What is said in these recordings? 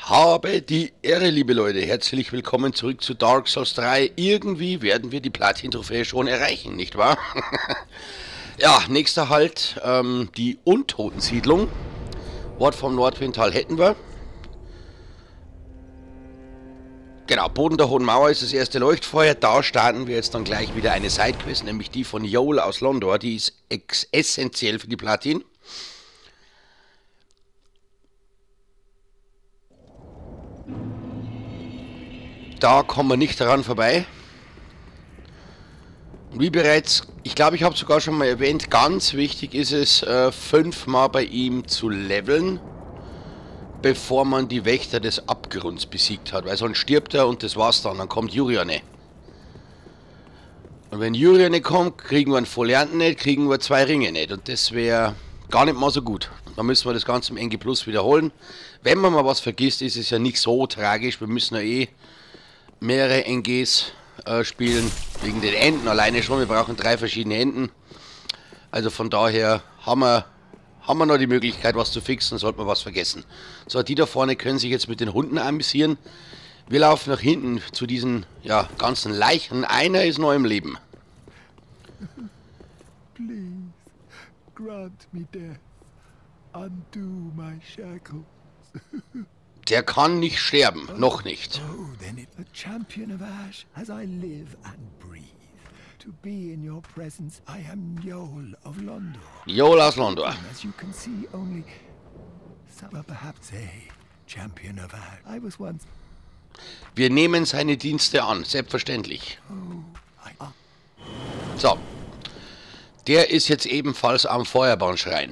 Habe die Ehre, liebe Leute. Herzlich willkommen zurück zu Dark Souls 3. Irgendwie werden wir die Platin-Trophäe schon erreichen, nicht wahr? Ja, nächster Halt, die Untotensiedlung. Wort vom Nordwindtal hätten wir. Genau, Boden der Hohen Mauer ist das erste Leuchtfeuer. Da starten wir jetzt dann gleich wieder eine Sidequest, nämlich die von Yoel aus Londor. Die ist essentiell für die Platin. Da kommen wir nicht daran vorbei. Wie bereits, ich glaube, ich habe es sogar schon mal erwähnt, ganz wichtig ist es, 5-mal bei ihm zu leveln, bevor man die Wächter des Abgrunds besiegt hat. Weil sonst stirbt er und das war's dann kommt Yuriane. Und wenn Yuriane kommt, kriegen wir einen Folianten nicht, kriegen wir 2 Ringe nicht. Und das wäre gar nicht mal so gut. Dann müssen wir das Ganze im NG Plus wiederholen. Wenn man mal was vergisst, ist es ja nicht so tragisch. Wir müssen ja eh mehrere NGs spielen, wegen den Enden alleine schon. Wir brauchen 3 verschiedene Enden. Also von daher haben wir noch die Möglichkeit, was zu fixen, sollte man was vergessen. So, die da vorne können sich jetzt mit den Hunden amüsieren. Wir laufen nach hinten zu diesen ganzen Leichen. Einer ist noch im Leben. Please, grant me death. Undo my shackles. Der kann nicht sterben, noch nicht. Oh, then it a champion of Ash, as I live and breathe. To be in your presence, I am Yoel of Londor. Yoel aus Londor. As you can see, only some, perhaps a champion of Ash. I was once. Wir nehmen seine Dienste an, selbstverständlich. So. Der ist jetzt ebenfalls am Feuerbahnschrein.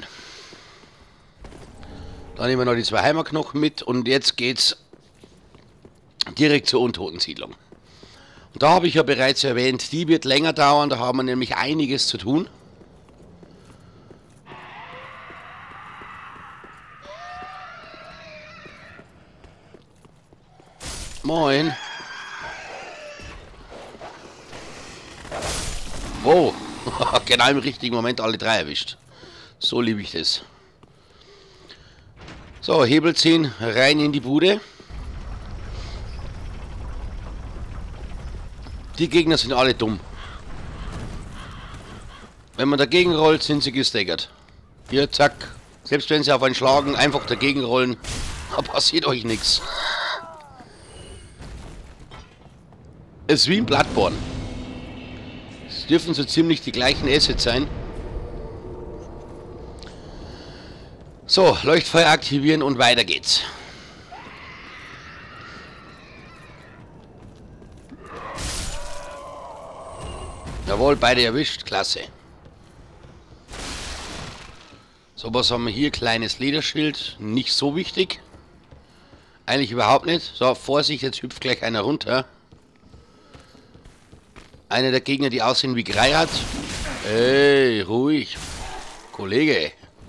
Dann nehmen wir noch die 2 Heimerknochen mit und jetzt geht's direkt zur Untotensiedlung. Und da habe ich ja bereits erwähnt, die wird länger dauern, da haben wir nämlich einiges zu tun. Moin. Wow, genau im richtigen Moment alle 3 erwischt. So liebe ich das. So, Hebel ziehen, rein in die Bude. Die Gegner sind alle dumm. Wenn man dagegen rollt, sind sie gestaggert. Hier, zack. Selbst wenn sie auf einen schlagen, einfach dagegen rollen, da passiert euch nichts. Es ist wie ein Bloodborne. Es dürfen so ziemlich die gleichen Assets sein. So, Leuchtfeuer aktivieren und weiter geht's. Jawohl, beide erwischt, klasse. So, was haben wir hier? Kleines Lederschild, nicht so wichtig. Eigentlich überhaupt nicht. So, Vorsicht, jetzt hüpft gleich einer runter. Einer der Gegner, die aussehen wie Greirat. Ey, ruhig. Kollege.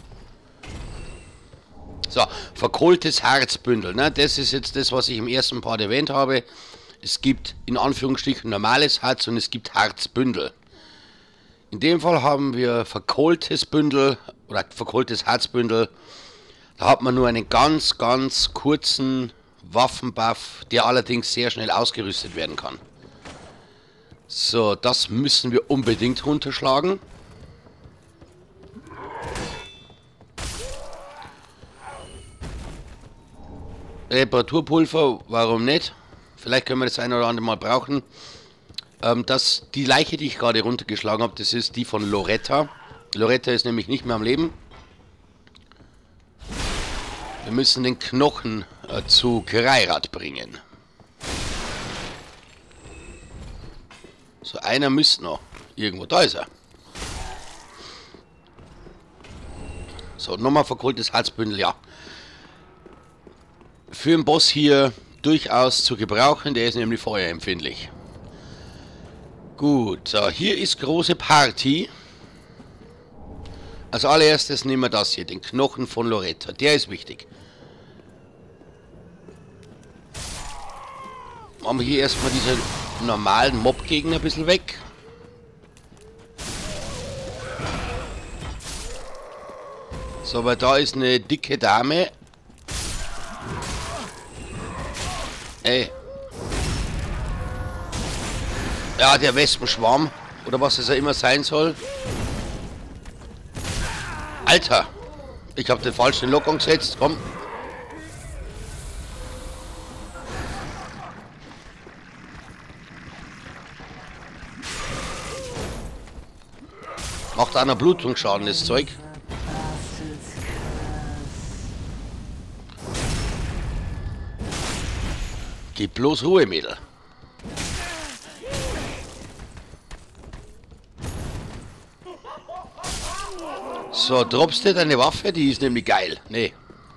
So, verkohltes Harzbündel. Ne? Das ist jetzt das, was ich im ersten Part erwähnt habe. Es gibt in Anführungsstrichen normales Harz und es gibt Harzbündel. In dem Fall haben wir verkohltes Bündel oder verkohltes Harzbündel. Da hat man nur einen ganz, ganz kurzen Waffenbuff, der allerdings sehr schnell ausgerüstet werden kann. So, das müssen wir unbedingt runterschlagen. Reparaturpulver, warum nicht? Vielleicht können wir das eine oder andere mal brauchen. Die Leiche, die ich gerade runtergeschlagen habe, das ist die von Loretta. Loretta ist nämlich nicht mehr am Leben. Wir müssen den Knochen zu Greirat bringen. So, einer müsste noch. Irgendwo, da ist er. So, nochmal verkohltes Halsbündel, ja. Für den Boss hier durchaus zu gebrauchen, der ist nämlich feuerempfindlich. Gut, so, hier ist große Party. Als allererstes nehmen wir das hier, den Knochen von Loretta, der ist wichtig. Machen wir hier erstmal diese normalen Mob-Gegner ein bisschen weg. So, aber da ist eine dicke Dame. Ey. Ja, der Wespenschwarm. Oder was es ja immer sein soll. Alter. Ich habe den falschen Lockung gesetzt. Komm. Macht einer Blutungsschaden, das Zeug. Gib bloß Ruhe, Mädel. So, droppst du deine Waffe? Die ist nämlich geil. Nee.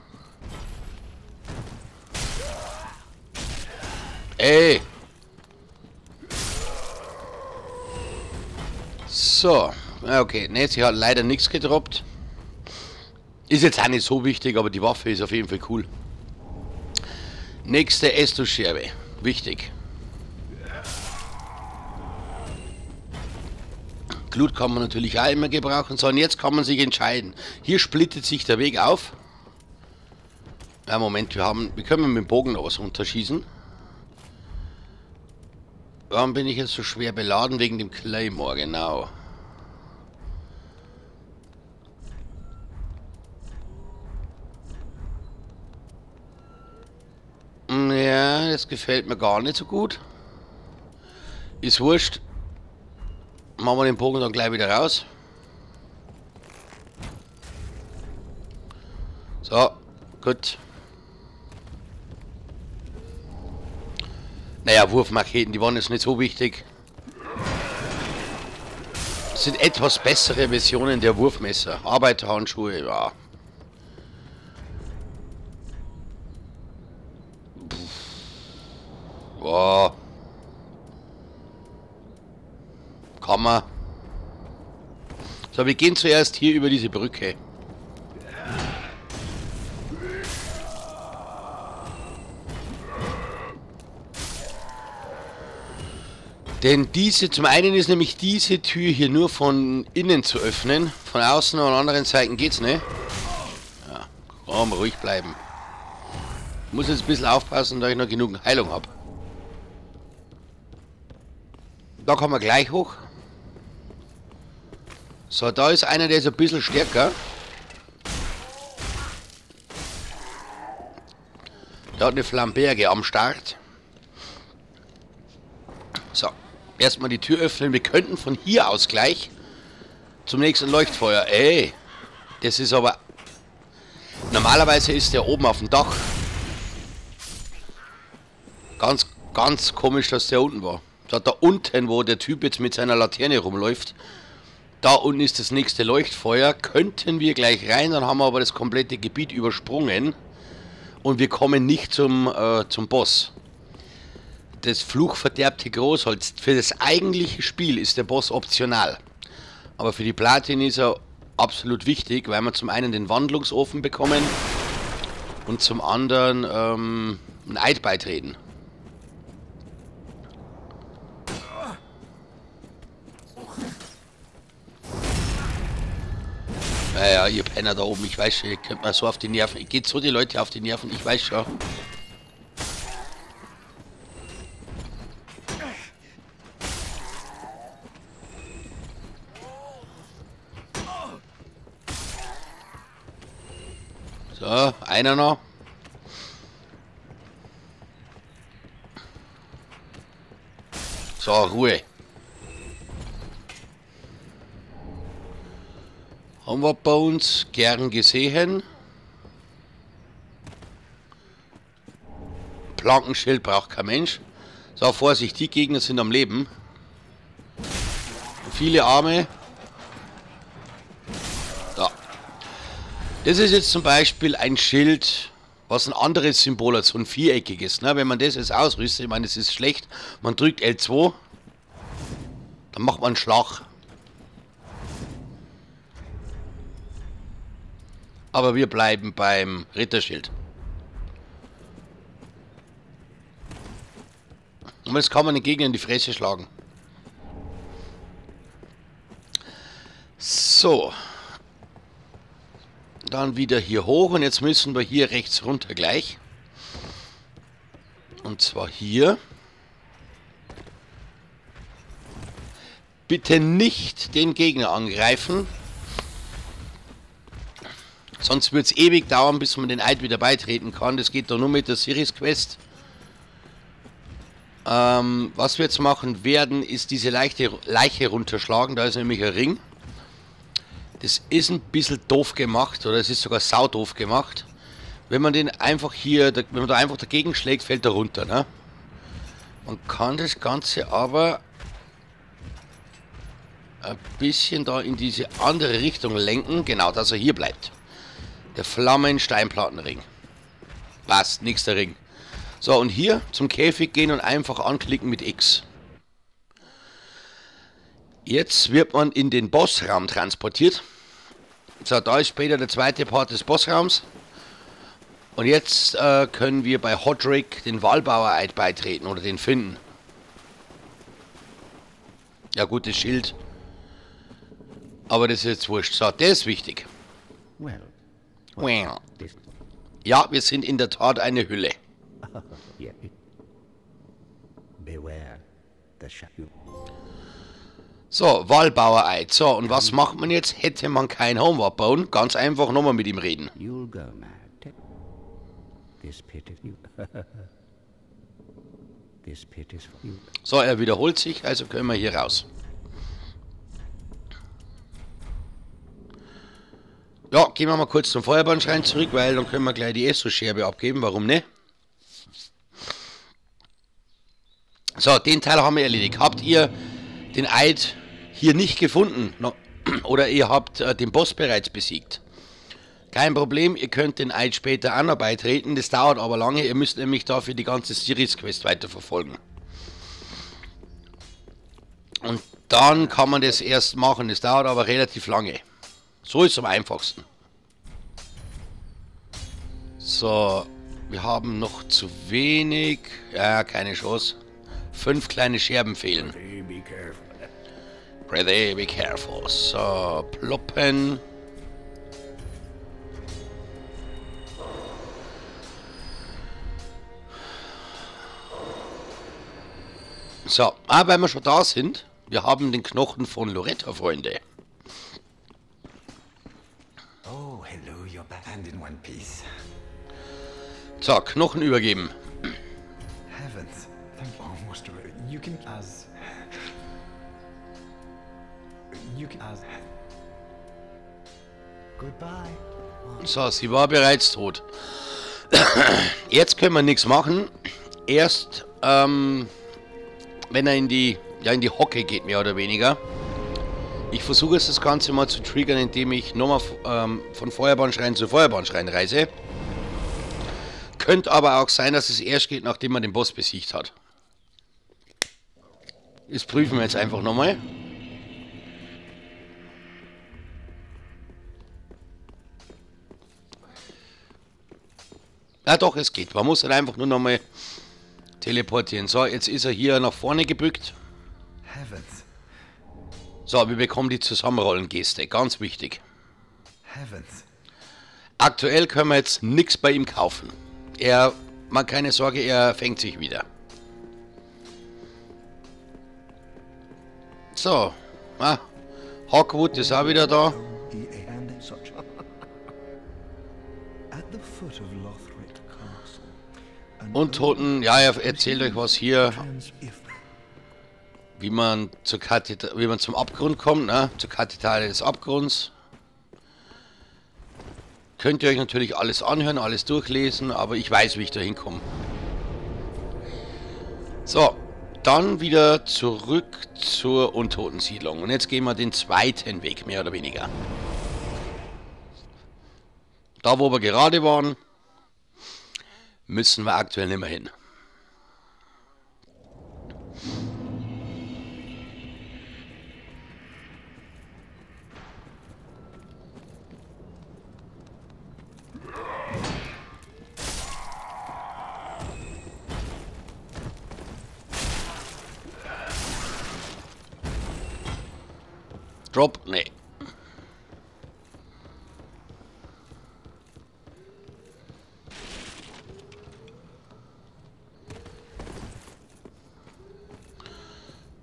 Ey. So. Okay, ne, sie hat leider nichts gedroppt. Ist jetzt auch nicht so wichtig, aber die Waffe ist auf jeden Fall cool. Nächste Estus-Scherbe. Wichtig. Glut kann man natürlich auch immer gebrauchen. So, und jetzt kann man sich entscheiden. Hier splittet sich der Weg auf. Ja, Moment, wir können mit dem Bogen noch was runterschießen. Warum bin ich jetzt so schwer beladen? Wegen dem Claymore, genau. Ja, das gefällt mir gar nicht so gut. Ist wurscht. Machen wir den Bogen dann gleich wieder raus. So, gut. Naja, Wurfmacheten, die waren jetzt nicht so wichtig. Das sind etwas bessere Versionen der Wurfmesser. Arbeiterhandschuhe, ja. Wow. Kann man. So, wir gehen zuerst hier über diese Brücke. Denn diese, zum einen ist nämlich diese Tür hier nur von innen zu öffnen. Von außen und anderen Seiten geht's nicht. Ja, komm, ruhig bleiben. Ich muss jetzt ein bisschen aufpassen, da ich noch genug Heilung habe. Da kommen wir gleich hoch. So, da ist einer, der ist ein bisschen stärker. Der hat eine Flamberge am Start. So, erstmal die Tür öffnen. Wir könnten von hier aus gleich zum nächsten Leuchtfeuer. Ey, das ist aber... Normalerweise ist der oben auf dem Dach. Ganz komisch, dass der unten war. Da unten, wo der Typ jetzt mit seiner Laterne rumläuft, da unten ist das nächste Leuchtfeuer. Könnten wir gleich rein, dann haben wir aber das komplette Gebiet übersprungen und wir kommen nicht zum Boss. Das fluchverderbte Großholz. Für das eigentliche Spiel ist der Boss optional. Aber für die Platin ist er absolut wichtig, weil wir zum einen den Wandlungsofen bekommen und zum anderen ein Eid beitreten. Naja, ihr Penner da oben, ich weiß schon, ihr könnt mal so auf die Nerven. Geht so die Leute auf die Nerven, ich weiß schon. So, einer noch. So, Ruhe. Haben wir bei uns gern gesehen. Plankenschild braucht kein Mensch. So, Vorsicht, die Gegner sind am Leben. Viele Arme. Ja. Das ist jetzt zum Beispiel ein Schild, was ein anderes Symbol hat, so ein viereckiges. Ne? Wenn man das jetzt ausrüstet, ich meine, das ist schlecht. Man drückt L2, dann macht man einen Schlag. Aber wir bleiben beim Ritterschild. Und jetzt kann man den Gegner in die Fresse schlagen. So. Dann wieder hier hoch und jetzt müssen wir hier rechts runter gleich. Und zwar hier. Bitte nicht den Gegner angreifen. Sonst wird es ewig dauern, bis man den Eid wieder beitreten kann. Das geht doch nur mit der Series Quest. Was wir jetzt machen werden, ist diese Leiche runterschlagen. Da ist nämlich ein Ring. Das ist ein bisschen doof gemacht, oder es ist sogar saudoof gemacht. Wenn man den einfach hier, wenn man da einfach dagegen schlägt, fällt er runter. Ne? Man kann das Ganze aber ein bisschen da in diese andere Richtung lenken. Genau, dass er hier bleibt. Der Flammen-Steinplattenring. Passt, nächster Ring. So, und hier zum Käfig gehen und einfach anklicken mit X. Jetzt wird man in den Bossraum transportiert. So, da ist später der zweite Part des Bossraums. Und jetzt können wir bei Hodrick den Wallbauer-Eid beitreten oder den finden. Ja gut, das Schild. Aber das ist jetzt wurscht. So, der ist wichtig. Ja, wir sind in der Tat eine Hülle. So, Wallbauer-Eid. So, und was macht man jetzt? Hätte man kein Homework bauen? Ganz einfach nochmal mit ihm reden. So, er wiederholt sich, also können wir hier raus. Ja, gehen wir mal kurz zum Feuerbahnschrein zurück, weil dann können wir gleich die Essos-Scherbe abgeben, warum nicht? So, den Teil haben wir erledigt. Habt ihr den Eid hier nicht gefunden? Oder ihr habt den Boss bereits besiegt? Kein Problem, ihr könnt den Eid später auch noch beitreten, das dauert aber lange, ihr müsst nämlich dafür die ganze Series Quest weiterverfolgen. Und dann kann man das erst machen, das dauert aber relativ lange. So ist es am einfachsten. So, wir haben noch zu wenig, ja, keine Chance. 5 kleine Scherben fehlen. Pretty be careful. So, ploppen. So, weil wir schon da sind, wir haben den Knochen von Loretta, Freunde. Oh, hello, you're back and in one piece. So, Knochen übergeben. Heavens. Thank you. Oh, Master, you can as... You can as... Goodbye. So, sie war bereits tot. Jetzt können wir nichts machen. Erst, wenn er in die Hocke geht, mehr oder weniger. Ich versuche jetzt das Ganze mal zu triggern, indem ich nochmal von Feuerbahnschrein zu Feuerbahnschrein reise. Könnte aber auch sein, dass es erst geht, nachdem man den Boss besiegt hat. Das prüfen wir jetzt einfach nochmal. Ja doch, es geht. Man muss halt einfach nur nochmal teleportieren. So, jetzt ist er hier nach vorne gebückt. Heavens. So, wir bekommen die Zusammenrollengeste. Ganz wichtig. Heavens. Aktuell können wir jetzt nichts bei ihm kaufen. Man keine Sorge, er fängt sich wieder. So. Hawkwood ist auch wieder da. Untoten, ja, er erzählt euch was hier, wie man zum Abgrund kommt, ne? Zur Kathedrale des Abgrunds. Könnt ihr euch natürlich alles anhören, alles durchlesen, aber ich weiß, wie ich da hinkomme. So, dann wieder zurück zur Untotensiedlung. Und jetzt gehen wir den zweiten Weg, mehr oder weniger. Da, wo wir gerade waren, müssen wir aktuell nicht mehr hin. Drop? Nee.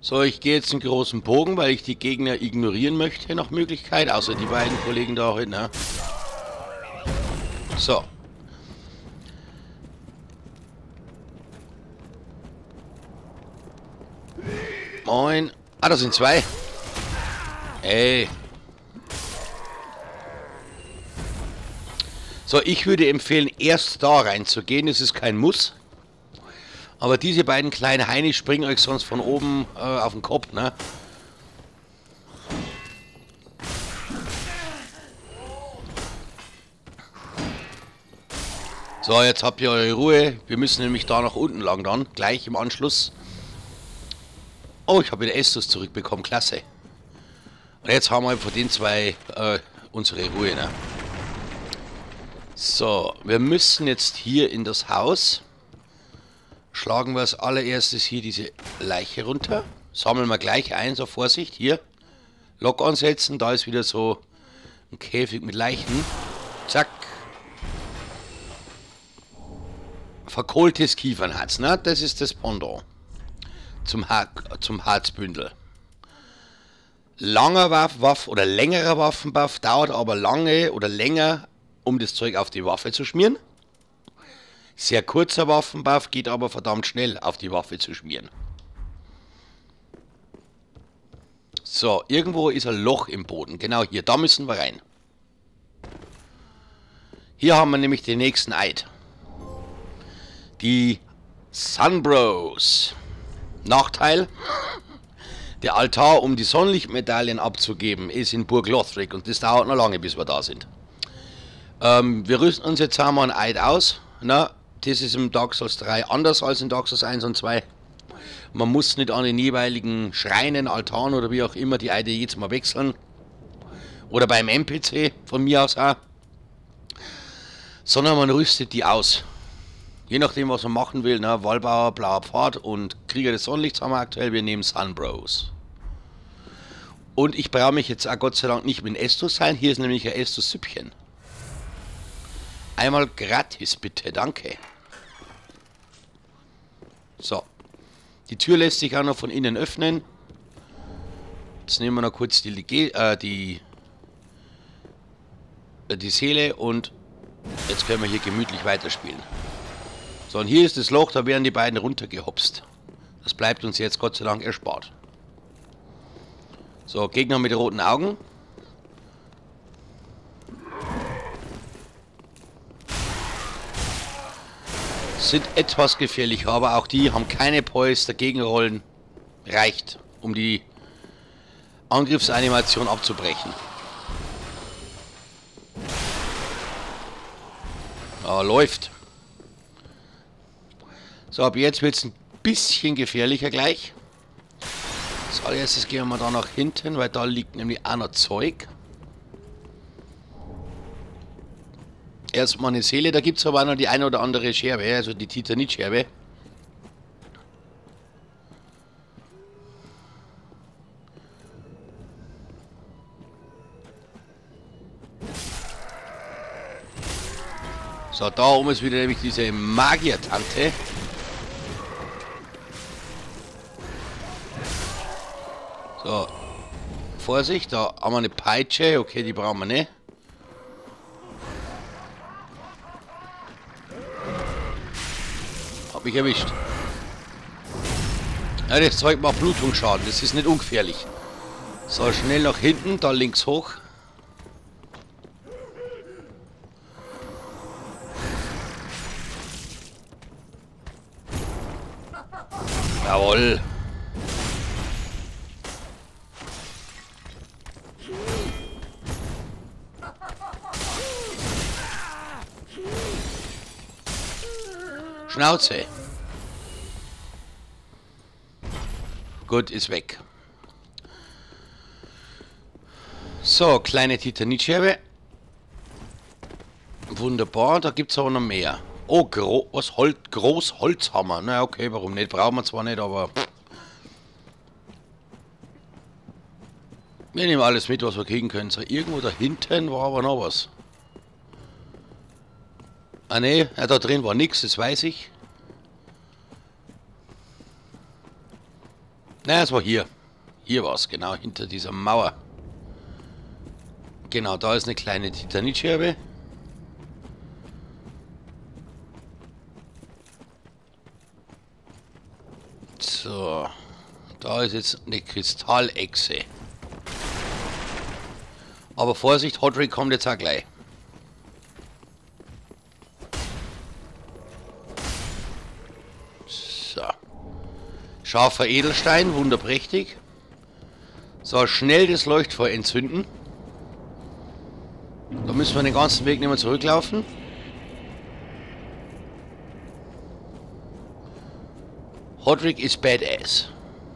So, ich gehe jetzt einen großen Bogen, weil ich die Gegner ignorieren möchte, nach Möglichkeit. Außer die beiden Kollegen da heute, ne? So. Moin. Ah, da sind zwei. Ey. So, ich würde empfehlen, erst da reinzugehen. Es ist kein Muss. Aber diese beiden kleinen Heinis springen euch sonst von oben auf den Kopf, ne? So, jetzt habt ihr eure Ruhe. Wir müssen nämlich da nach unten lang dann, gleich im Anschluss. Oh, ich habe wieder Estus zurückbekommen, klasse. Und jetzt haben wir von den zwei unsere Ruhe, ne? So, wir müssen jetzt hier in das Haus. Schlagen wir als allererstes hier diese Leiche runter. Sammeln wir gleich ein, so Vorsicht, hier. Lock ansetzen, da ist wieder so ein Käfig mit Leichen. Zack. Verkohltes Kiefernharz, ne? Das ist das Pendant zum Harzbündel. Langer Waff oder längerer Waffenbuff dauert aber lange oder länger, um das Zeug auf die Waffe zu schmieren. Sehr kurzer Waffenbuff geht aber verdammt schnell auf die Waffe zu schmieren. So, irgendwo ist ein Loch im Boden. Genau hier, da müssen wir rein. Hier haben wir nämlich den nächsten Eid. Die Sunbros. Nachteil: der Altar, um die Sonnenlichtmedaillen abzugeben, ist in Burg Lothric und das dauert noch lange, bis wir da sind. Wir rüsten uns jetzt einmal ein Eid aus. Na, das ist im Dark Souls 3 anders als in Dark Souls 1 und 2. Man muss nicht an den jeweiligen Schreinen, Altaren oder wie auch immer die Eide jedes Mal wechseln. Oder beim NPC von mir aus auch. Sondern man rüstet die aus. Je nachdem, was man machen will, ne? Wallbauer, blauer Pfad und Krieger des Sonnenlichts haben wir aktuell. Wir nehmen Sunbros. Und ich brauche mich jetzt auch Gott sei Dank nicht mit Estus sein. Hier ist nämlich ein Estus-Süppchen. Einmal gratis, bitte, danke. So. Die Tür lässt sich auch noch von innen öffnen. Jetzt nehmen wir noch kurz die Seele und jetzt können wir hier gemütlich weiterspielen. So, und hier ist das Loch, da werden die beiden runtergehopst. Das bleibt uns jetzt Gott sei Dank erspart. So, Gegner mit roten Augen. Sind etwas gefährlich, aber auch die haben keine Poise, dagegen rollen reicht, um die Angriffsanimation abzubrechen. Ja, läuft. So, ab jetzt wird es ein bisschen gefährlicher gleich. Als allererstes gehen wir da nach hinten, weil da liegt nämlich auch noch Zeug. Erstmal eine Seele, da gibt es aber auch noch die eine oder andere Scherbe, also die Titanitscherbe. So, da oben ist wieder nämlich diese Magiertante. So, Vorsicht, da haben wir eine Peitsche, okay, die brauchen wir nicht. Hab mich erwischt. Ja, das Zeug macht Blutungsschaden, das ist nicht ungefährlich. So, schnell nach hinten, da links hoch. Jawohl. Schnauze. Gut, ist weg. So, kleine Titanitscherbe. Wunderbar, da gibt es aber noch mehr. Oh, Großholzhammer. Na okay, warum nicht? Brauchen wir zwar nicht, aber... Wir nehmen alles mit, was wir kriegen können. So, irgendwo da hinten war aber noch was. Ah ne, ja, da drin war nichts, das weiß ich. Nein, es war hier. Hier war es, genau, hinter dieser Mauer. Genau, da ist eine kleine Titanitscherbe. So. Da ist jetzt eine Kristallechse. Aber Vorsicht, Hodrick kommt jetzt auch gleich. So. Scharfer Edelstein, wunderprächtig. So, schnell das Leuchtfeuer entzünden. Da müssen wir den ganzen Weg nicht mehr zurücklaufen. Hodrick ist badass.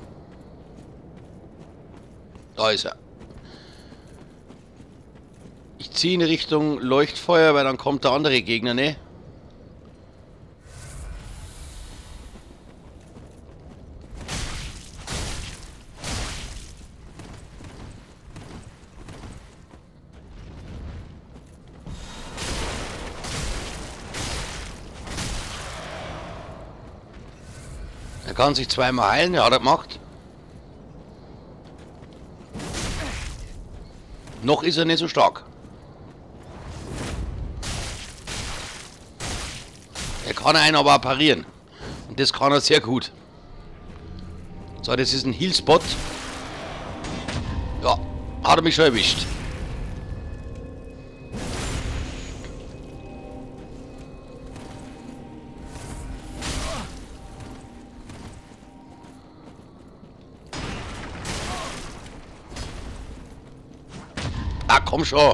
Da ist er. Ich ziehe in Richtung Leuchtfeuer, weil dann kommt der andere Gegner, ne? Er kann sich zweimal heilen, ja, hat er gemacht. Noch ist er nicht so stark. Er kann einen aber auch parieren. Und das kann er sehr gut. So, das ist ein Heal-Spot. Ja, hat er mich schon erwischt. Ah, komm schon.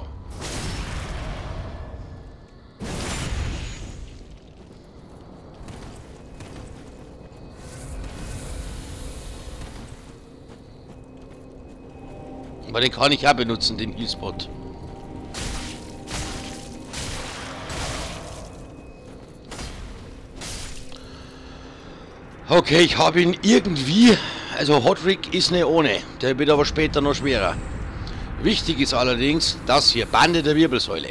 Aber den kann ich auch benutzen, den Heal-Spot. Okay, ich habe ihn irgendwie... Also Hodrick ist nicht ohne. Der wird aber später noch schwerer. Wichtig ist allerdings das hier, Bande der Wirbelsäule.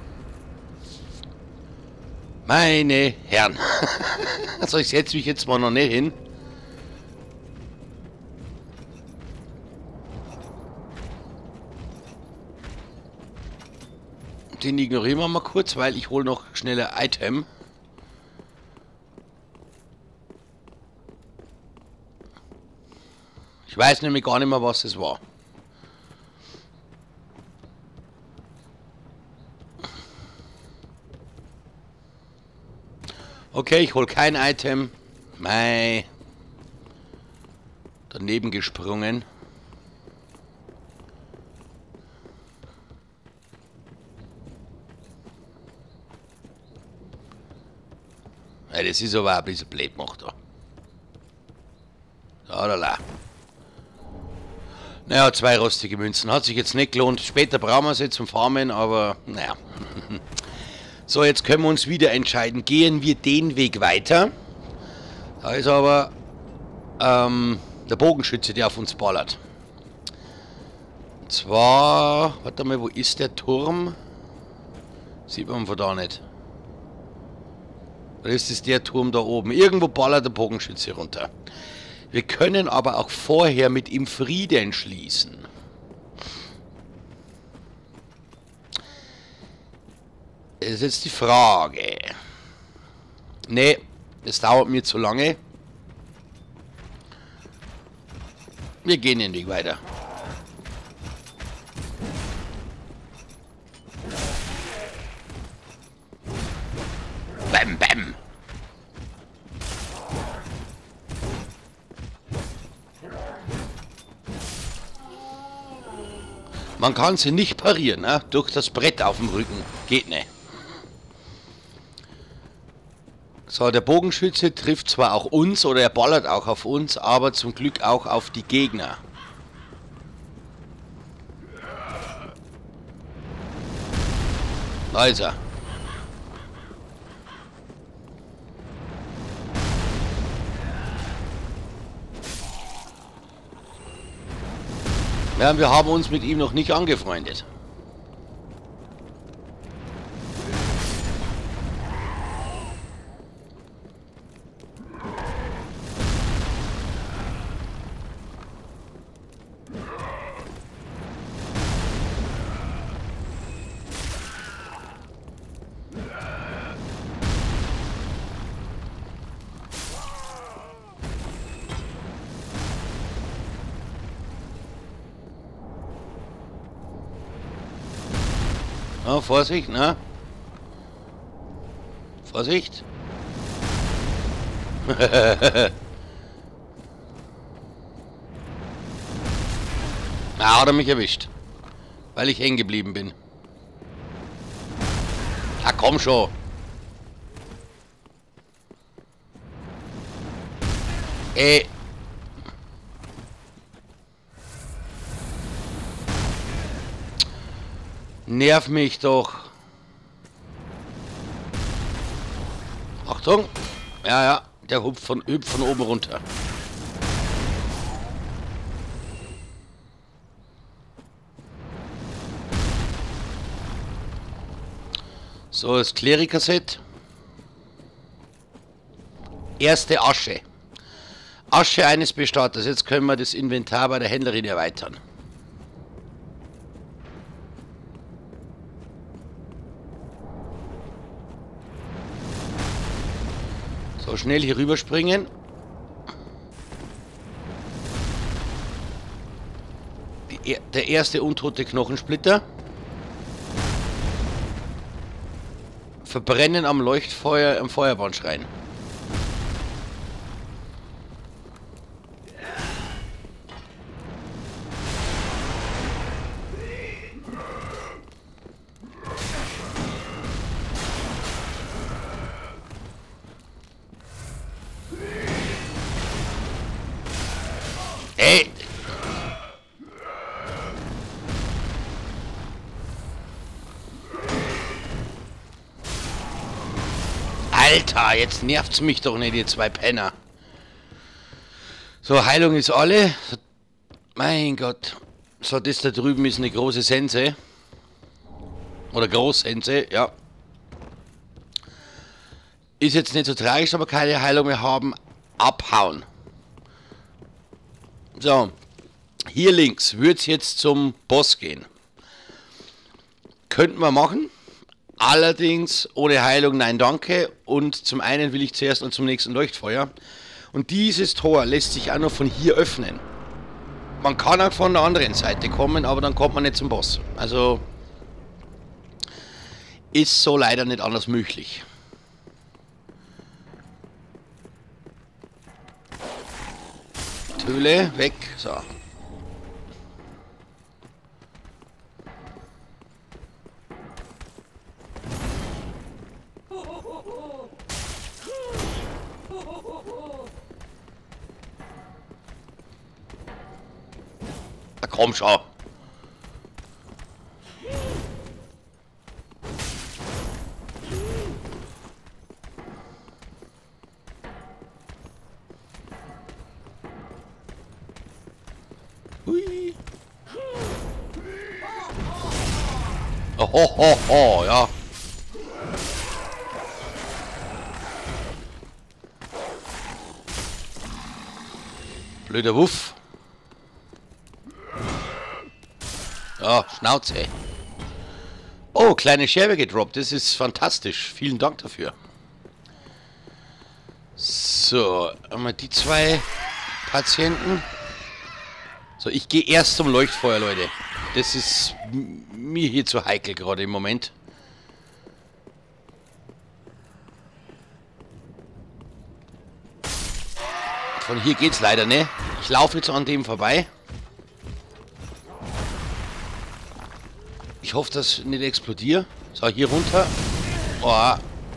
Meine Herren. Also ich setze mich jetzt mal noch nicht hin. Den ignorieren wir mal kurz, weil ich hole noch schneller Item. Ich weiß nämlich gar nicht mehr, was es war. Okay, ich hole kein Item. Mei. Daneben gesprungen. Ja, das ist aber ein bisschen blöd gemacht da. Da. Naja, 2 rostige Münzen. Hat sich jetzt nicht gelohnt. Später brauchen wir sie zum Farmen, aber naja. So, jetzt können wir uns wieder entscheiden. Gehen wir den Weg weiter? Da ist aber der Bogenschütze, der auf uns ballert. Und zwar, warte mal, wo ist der Turm? Sieht man von da nicht. Oder ist es der Turm da oben? Irgendwo ballert der Bogenschütze runter. Wir können aber auch vorher mit ihm Frieden schließen. Das ist jetzt die Frage. Nee, das dauert mir zu lange. Wir gehen den Weg weiter. Bam, bam. Man kann sie nicht parieren, ne? Durch das Brett auf dem Rücken. Geht nicht. So, der Bogenschütze trifft zwar auch uns, oder er ballert auch auf uns, aber zum Glück auch auf die Gegner. Da ist er. Ja, wir haben uns mit ihm noch nicht angefreundet. Ja, Vorsicht, ne? Vorsicht. Na, hat er mich erwischt. Weil ich hängen geblieben bin. Ah, komm schon. Nerv mich doch. Achtung. Ja, ja. Der hüpft von oben runter. So, das Kleriker-Set. Erste Asche. Asche eines Bestatters. Jetzt können wir das Inventar bei der Händlerin erweitern. So, schnell hier rüberspringen. Der erste untote Knochensplitter. Verbrennen am Leuchtfeuer im Feuerbahnschrein. Ey! Alter, jetzt nervt's mich doch nicht, ihr zwei Penner. So, Heilung ist alle. Mein Gott. So, das da drüben ist eine große Sense. Oder Großsense, ja. Ist jetzt nicht so tragisch, aber keine Heilung mehr haben. Abhauen. So. Hier links wird es jetzt zum Boss gehen. Könnten wir machen. Allerdings ohne Heilung, nein danke. Und zum einen will ich zuerst und zum nächsten Leuchtfeuer. Und dieses Tor lässt sich auch noch von hier öffnen. Man kann auch von der anderen Seite kommen, aber dann kommt man nicht zum Boss. Also ist so leider nicht anders möglich. Höhle weg. So. Na komm schon. Hui. Oh, ja. Blöder Wuff. Ja, Schnauze. Oh, kleine Scherbe gedroppt. Das ist fantastisch. Vielen Dank dafür. So, einmal die zwei Patienten. So, ich gehe erst zum Leuchtfeuer, Leute. Das ist mir hier zu heikel gerade im Moment. Von hier geht's leider nicht. Ich laufe jetzt an dem vorbei. Ich hoffe, dass ich nicht explodiere. So, hier runter. Oh.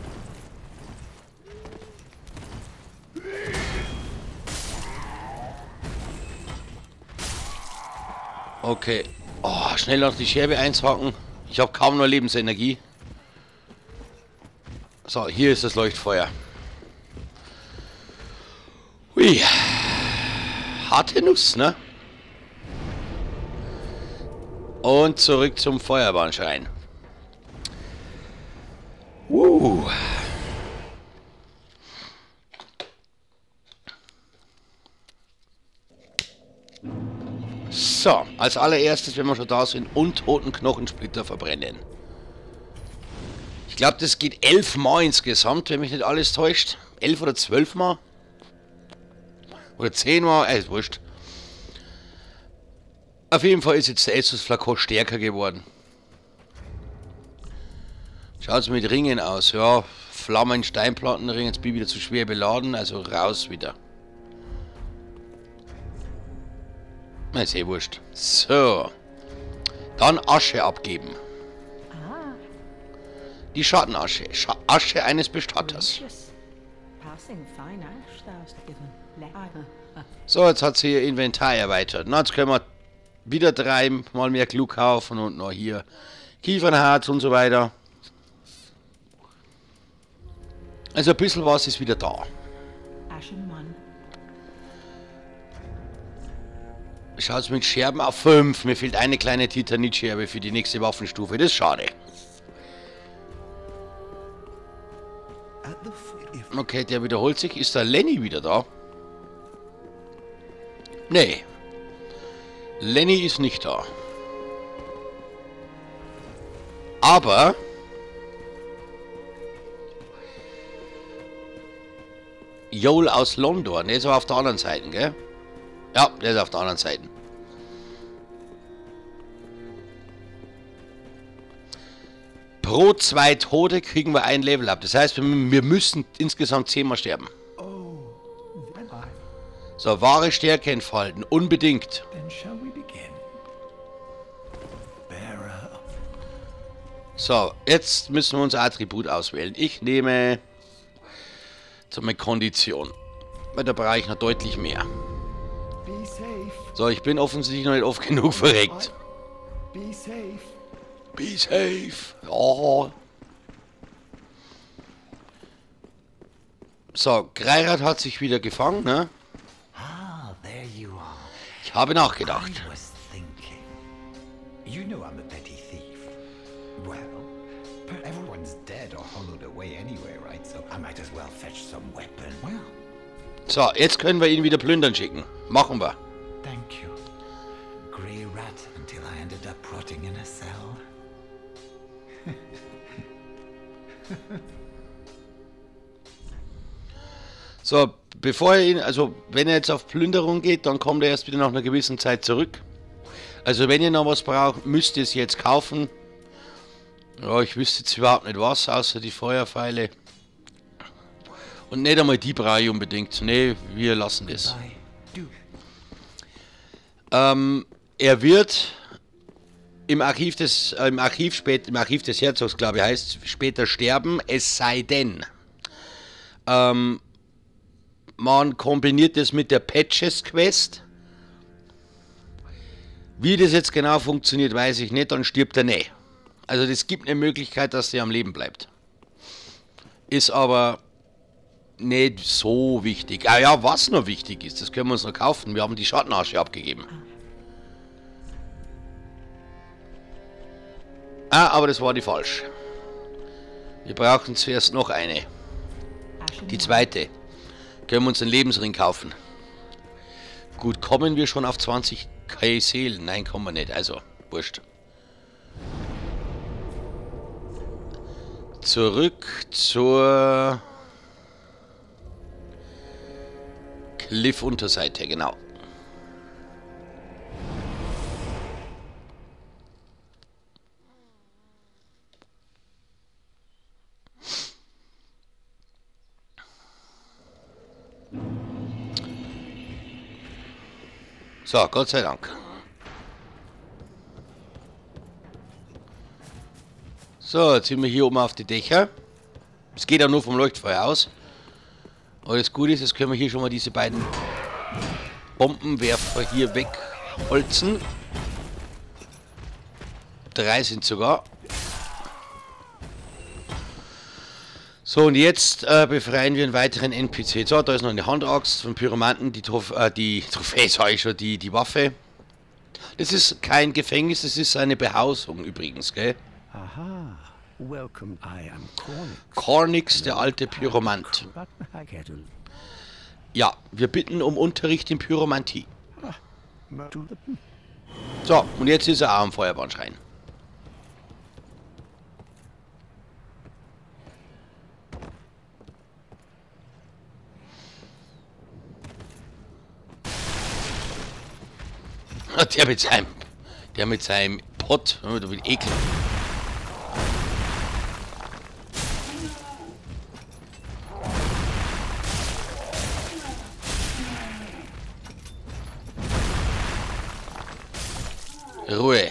Okay. Oh, schnell noch die Scherbe einsacken. Ich habe kaum noch Lebensenergie. So, hier ist das Leuchtfeuer. Hui. Harte Nuss, ne? Und zurück zum Feuerbahnschrein. So, als allererstes, wenn wir schon da sind, untoten Knochensplitter verbrennen. Ich glaube, das geht 11 Mal insgesamt, wenn mich nicht alles täuscht. 11 oder 12 Mal. Oder 10 Mal, ist wurscht. Auf jeden Fall ist jetzt der Estus-Flakon stärker geworden. Schaut's mit Ringen aus? Ja, Flammen, Steinplattenring, jetzt bin ich wieder zu schwer beladen, also raus wieder. Na, ist eh wurscht. So. Dann Asche abgeben. Die Schattenasche. Asche eines Bestatters. So, jetzt hat sie ihr Inventar erweitert. Na, jetzt können wir wieder 3 mal mehr Glück kaufen und noch hier Kiefernharz und so weiter. Also ein bisschen was ist wieder da. Schaut's mit Scherben auf 5. Mir fehlt eine kleine Titanitscherbe für die nächste Waffenstufe. Das ist schade. Okay, der wiederholt sich. Ist der Lenny wieder da? Nee. Lenny ist nicht da. Aber Joel aus London, der ist aber auf der anderen Seite, gell? Ja, der ist auf der anderen Seite. Pro 2 Tote kriegen wir ein Level up. Das heißt, wir müssen insgesamt 10 Mal sterben. So, wahre Stärke entfalten. Unbedingt. So, jetzt müssen wir unser Attribut auswählen. Ich nehme zur Kondition. Weil da brauche ich noch deutlich mehr. So, ich bin offensichtlich noch nicht oft genug verreckt. Be safe. Ja. So, Greirat hat sich wieder gefangen, ne? Ich habe nachgedacht. You know I'm a petty thief. Well, but everyone's dead or hollowed away anyway, right? So I might as well fetch some weapon. Well. So, jetzt können wir ihn wieder plündern schicken. Machen wir. Thank you. Grey rat until I ended up rotting in a cell. So, bevor er ihn, also wenn er jetzt auf Plünderung geht, dann kommt er erst wieder nach einer gewissen Zeit zurück. Also wenn ihr noch was braucht, müsst ihr es jetzt kaufen. Ja, ich wüsste jetzt überhaupt nicht was, außer die Feuerpfeile. Und nicht einmal die brauche ich unbedingt. Ne, wir lassen das. Er wird im Archiv des Herzogs, glaube ich, heißt später sterben, es sei denn, man kombiniert das mit der Patches Quest. Wie das jetzt genau funktioniert, weiß ich nicht, dann stirbt er nicht. Also es gibt eine Möglichkeit, dass der am Leben bleibt. Ist aber nicht so wichtig. Ah ja, was noch wichtig ist, das können wir uns noch kaufen. Wir haben die Schattenasche abgegeben. Ah, aber das war die falsch. Wir brauchen zuerst noch eine. Die zweite. Können wir uns einen Lebensring kaufen. Gut, kommen wir schon auf 20k Seelen? Nein, kommen wir nicht. Also, wurscht. Zurück zur Cliff-Unterseite, genau. So, Gott sei Dank. So, jetzt sind wir hier oben auf die Dächer. Es geht auch nur vom Leuchtfeuer aus. Aber das Gute ist, jetzt können wir hier schon mal diese beiden Bombenwerfer hier wegholzen. 3 sind sogar. So, und jetzt befreien wir einen weiteren NPC. So, da ist noch eine Handaxt von Pyromanten, die Trophäe, sage ich schon, die Waffe. Das ist kein Gefängnis, das ist eine Behausung übrigens, gell? Aha. Welcome, I am Cornix. Cornix, der alte Pyromant. Ja, wir bitten um Unterricht in Pyromantie. So, und jetzt ist er auch am Feuerbahnschrein. Der mit seinem Pott, da wird ekel. Ruhe.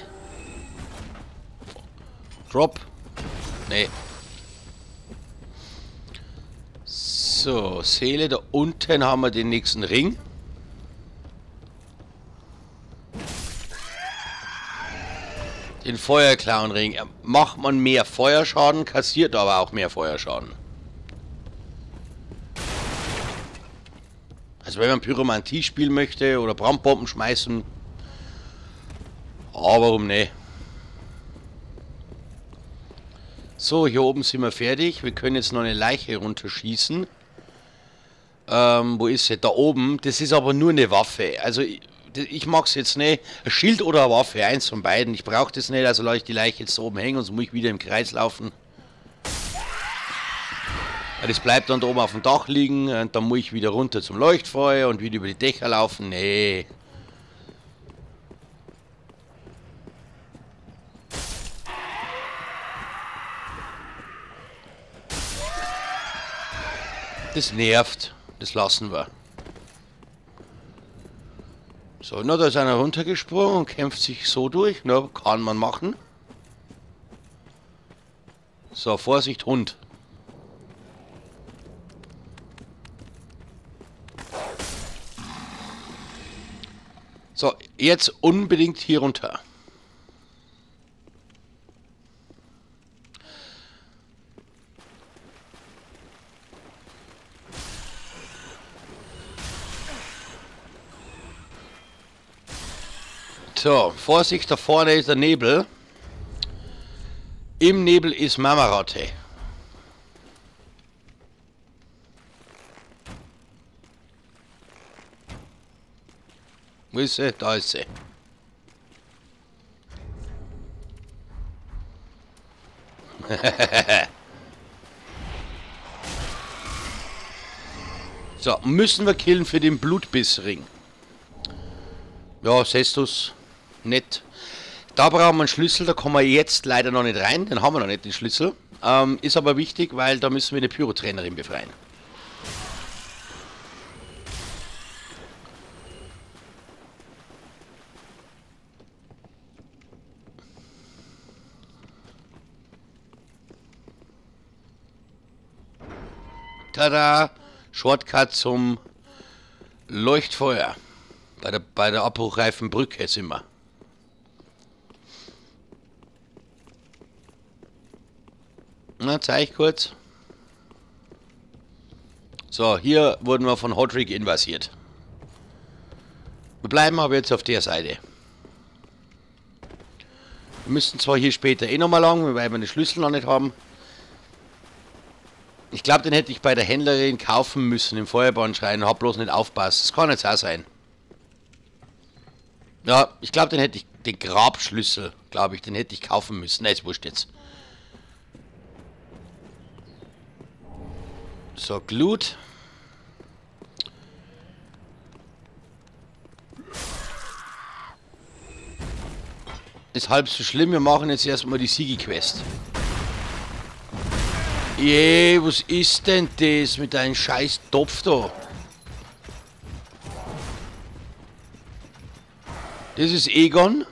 Drop. Nee. So, Seele, da unten haben wir den nächsten Ring. Den Feuerclown-Ring. Macht man mehr Feuerschaden, kassiert aber auch mehr Feuerschaden. Also wenn man Pyromantie spielen möchte oder Brandbomben schmeißen, warum ne? So, hier oben sind wir fertig. Wir können jetzt noch eine Leiche runterschießen. Wo ist sie? Da oben. Das ist aber nur eine Waffe. Also ich mag es jetzt nicht. Ein Schild oder eine Waffe, eins von beiden. Ich brauche das nicht, also lasse ich die Leiche jetzt oben hängen und so muss ich wieder im Kreis laufen. Das bleibt dann da oben auf dem Dach liegen und dann muss ich wieder runter zum Leuchtfeuer und wieder über die Dächer laufen. Nee. Das nervt. Das lassen wir. So, na, da ist einer runtergesprungen und kämpft sich so durch. Na, kann man machen. So, Vorsicht, Hund. So, jetzt unbedingt hier runter. So, Vorsicht, da vorne ist der Nebel. Im Nebel ist Marmaratte. Wo ist sie? Da ist sie. So, müssen wir killen für den Blutbissring. Ja, Cestus. Nett. Da brauchen wir einen Schlüssel, da kommen wir jetzt leider noch nicht rein. Den haben wir noch nicht, den Schlüssel. Ist aber wichtig, weil da müssen wir eine Pyrotrainerin befreien. Tada! Shortcut zum Leuchtfeuer. Bei der abbruchreifen Brücke sind wir. Na, zeig ich kurz. So, hier wurden wir von Hodrick invasiert. Wir bleiben aber jetzt auf der Seite. Wir müssen zwar hier später eh nochmal lang, weil wir den Schlüssel noch nicht haben. Ich glaube, den hätte ich bei der Händlerin kaufen müssen im Feuerbahnschrein und hab bloß nicht aufpasst. Das kann jetzt auch sein. Ja, ich glaube, den hätte ich, den Grabschlüssel, glaube ich, den hätte ich kaufen müssen. Nein, ist wurscht jetzt. So, Glut. Ist halb so schlimm, wir machen jetzt erstmal die Sigi-Quest. Was ist denn das mit deinem scheiß Topf da? Das ist Egon.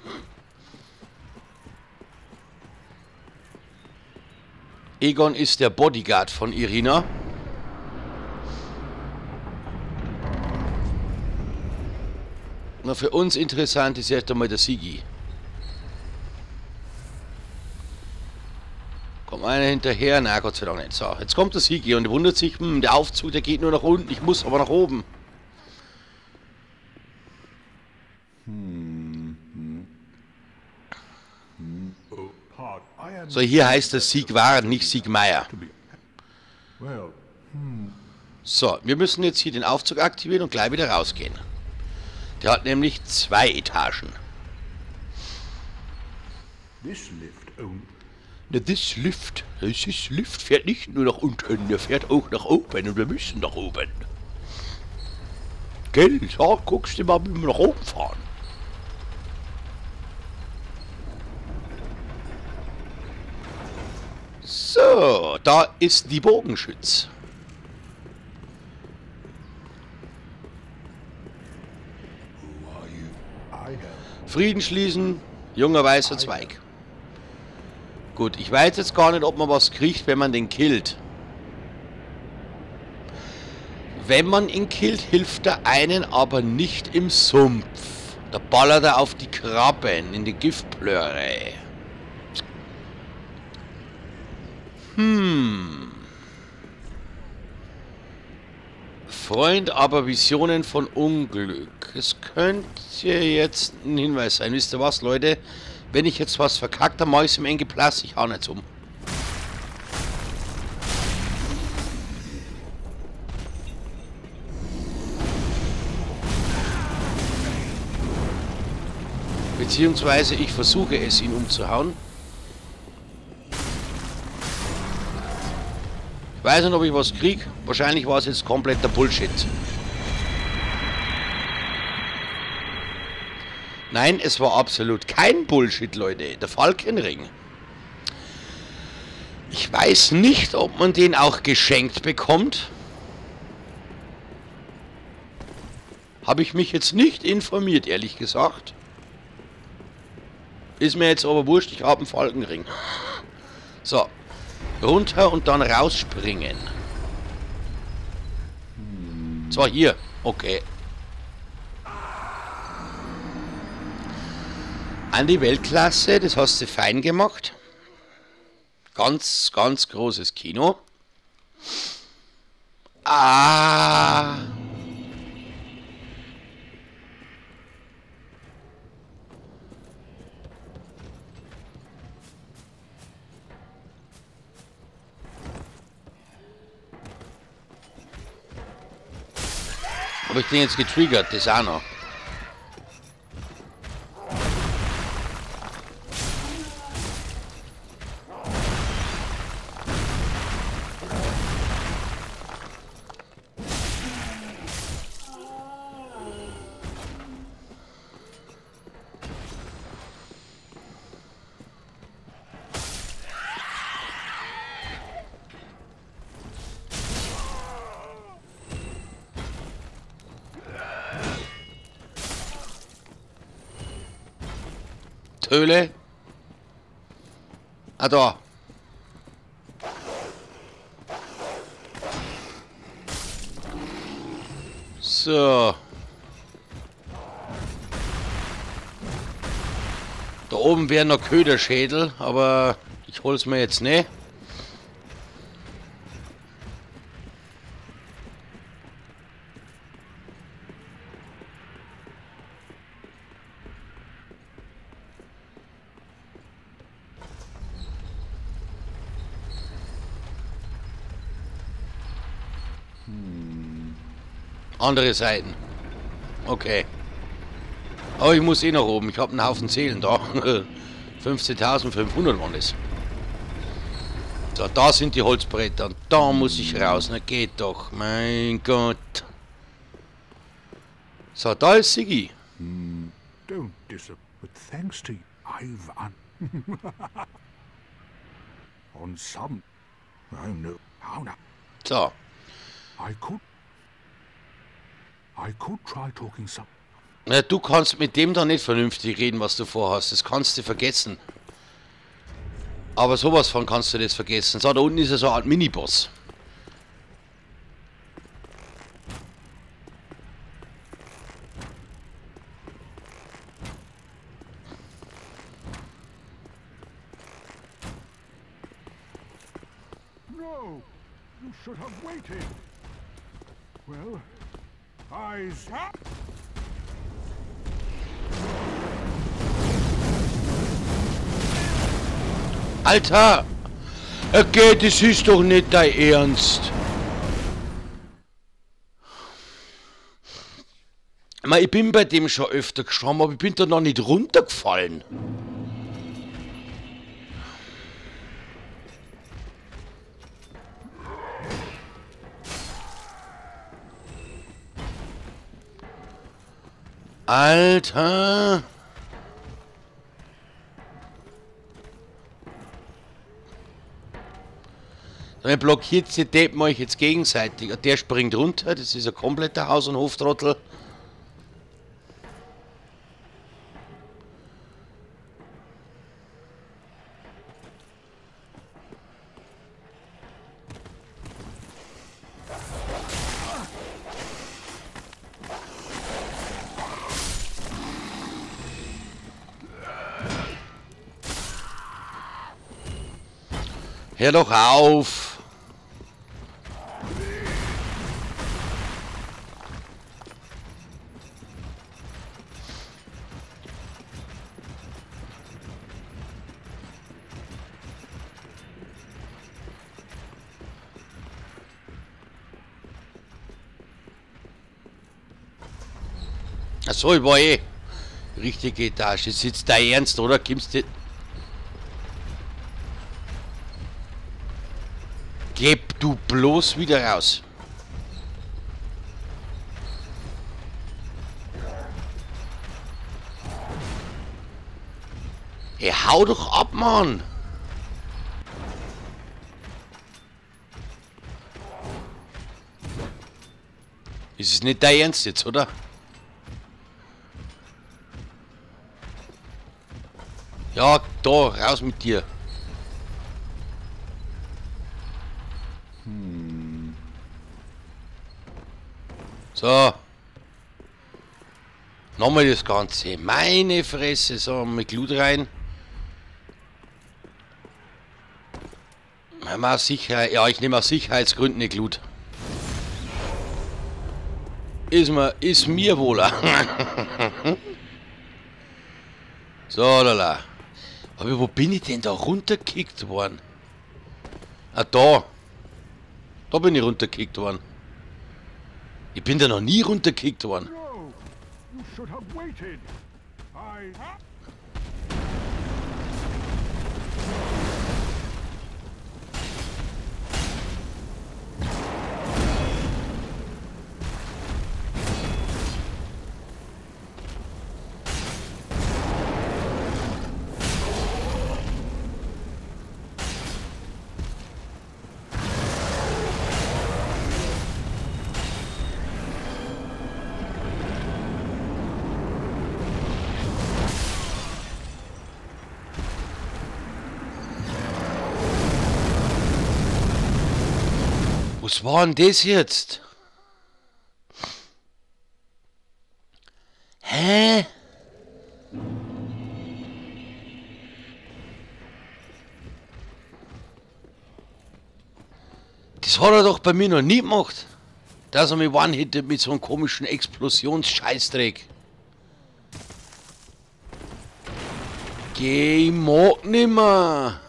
Egon ist der Bodyguard von Irina. Na, für uns interessant ist erst einmal der Sigi. Kommt einer hinterher? Na, Gott sei Dank nicht. So, jetzt kommt der Sigi und wundert sich, der Aufzug, der geht nur nach unten, ich muss aber nach oben. So, hier heißt es Siegwart, nicht Siegmeier. So, wir müssen jetzt hier den Aufzug aktivieren und gleich wieder rausgehen. Der hat nämlich 2 Etagen. Das Lift fährt nicht nur nach unten, der fährt auch nach oben und wir müssen nach oben. Gell, so, guckst du mal, wie wir nach oben fahren. So, da ist die Bogenschütz. Frieden schließen, junger weißer Zweig. Gut, ich weiß jetzt gar nicht, ob man was kriegt, wenn man den killt. Wenn man ihn killt, hilft der einen aber nicht im Sumpf. Da ballert er auf die Krabben, in die Giftplöre. Freund, aber Visionen von Unglück. Es könnte jetzt ein Hinweis sein. Wisst ihr was, Leute? Wenn ich jetzt was verkackt, dann mache ich es im Engeplatz. Ich hau nicht um. Beziehungsweise ich versuche es, ihn umzuhauen. Ich weiß nicht, ob ich was kriege. Wahrscheinlich war es jetzt kompletter Bullshit. Nein, es war absolut kein Bullshit, Leute. Der Falkenring. Ich weiß nicht, ob man den auch geschenkt bekommt. Habe ich mich jetzt nicht informiert, ehrlich gesagt. Ist mir jetzt aber wurscht, ich habe einen Falkenring. So. Runter und dann rausspringen. So, hier. Okay. An die Weltklasse, das hast du fein gemacht. Ganz, ganz großes Kino. Ah. Habe ich den jetzt getriggert? Das auch noch. Höhle. Ah, da. So. Da oben wäre noch Köderschädel, aber ich hol's mir jetzt nicht. Andere Seiten. Okay. Aber ich muss eh nach oben. Ich habe einen Haufen Seelen da. 15.500 waren das. So, da sind die Holzbretter. Und da muss ich raus. Na geht doch. Mein Gott. So, da ist Siggi. Don't disappoint. Thanks to you, I've on some. I know how now. So. I could try talking some. Na, du kannst mit dem da nicht vernünftig reden, was du vorhast. Das kannst du vergessen. Aber sowas von kannst du das vergessen. So, da unten ist ja so eine Art Miniboss. No, you should have waited. Well, eyes. Alter! Okay, das ist doch nicht dein Ernst. Ich bin bei dem schon öfter gestorben, aber ich bin da noch nicht runtergefallen. Alter! Dann blockiert sie Deppen euch jetzt gegenseitig. Der springt runter, das ist ein kompletter Haus- und Hoftrottel. Hör doch auf! Achso, ich war eh. Richtige Etage. Ist jetzt dein Ernst, oder? Kommst du. Geb du bloß wieder raus. Ey, hau doch ab, Mann! Ist es nicht dein Ernst jetzt, oder? Ja, da, raus mit dir. So. Nochmal das Ganze. Meine Fresse, so, mit Glut rein. Ja, ich nehme aus Sicherheitsgründen eine Glut. Ist mir wohler. So, lala. Aber wo bin ich denn da runtergekickt worden? Ah, da. Da bin ich runtergekickt worden. Ich bin da noch nie runtergekickt worden. No! You should have waited! I... Was war denn das jetzt? Hä? Das hat er doch bei mir noch nie gemacht. Dass er mich one-hittet mit so einem komischen Explosionsscheißdreck. Geh, mag nimmer.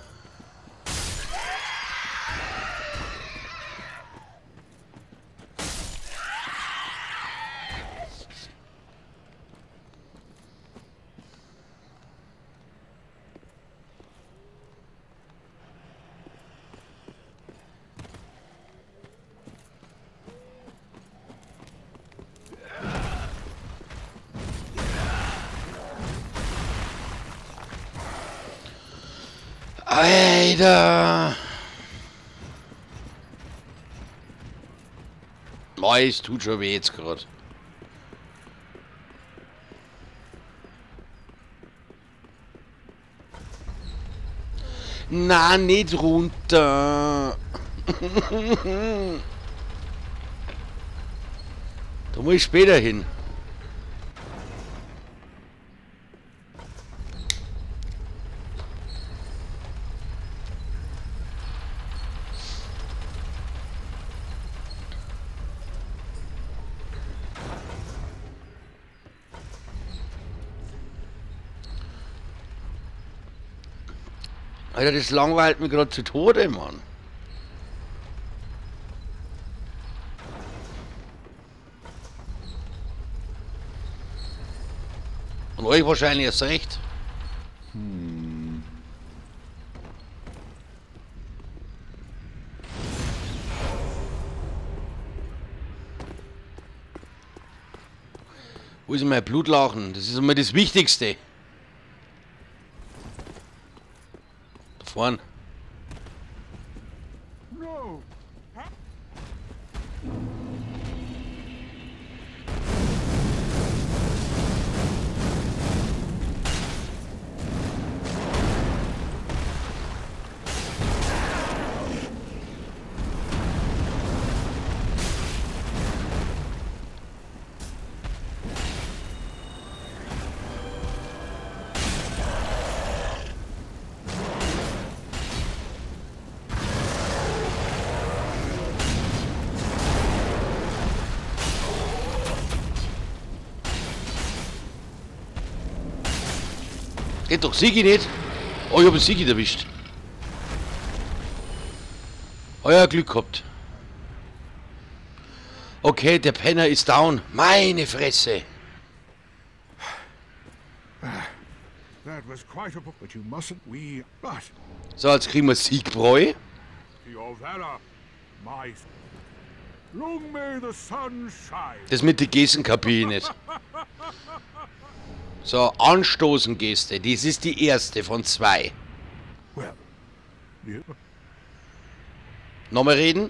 Alter! Oh, es tut schon weh jetzt gerade. Na, nicht runter! Da muss ich später hin. Alter, das langweilt mich gerade zu Tode, Mann. Und euch wahrscheinlich erst recht. Wo ist mein Blutlauchen? Das ist immer das Wichtigste. Da vorne. No! Geht doch Sigi nicht. Oh, ich habe Sigi erwischt. Oh ja, Glück gehabt. Okay, der Penner ist down. Meine Fresse. That was quite a book, but you mustn't. But So, jetzt kriegen wir Siegbräu. your valor, my. Long may the sun shine. Das mit der Gesenkabine nicht. So, Anstoßen-Geste. Das ist die erste von 2. Well, yeah. Nochmal reden.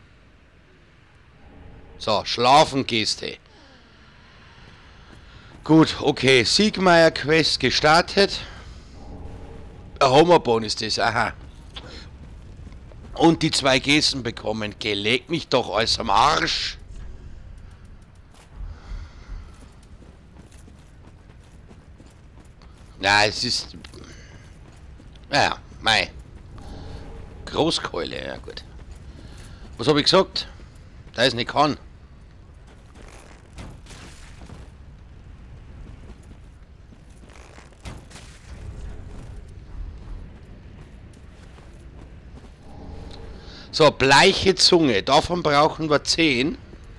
So, Schlafen-Geste. Gut, okay. Siegmeier-Quest gestartet. Ein Homerbone ist das, aha. Und die 2 Gesten bekommen. Geleg mich doch alles am Arsch. Na, es ist... Naja, mei. Großkeule, ja gut. Was habe ich gesagt? Da ist nicht kann. So, bleiche Zunge. Davon brauchen wir 10.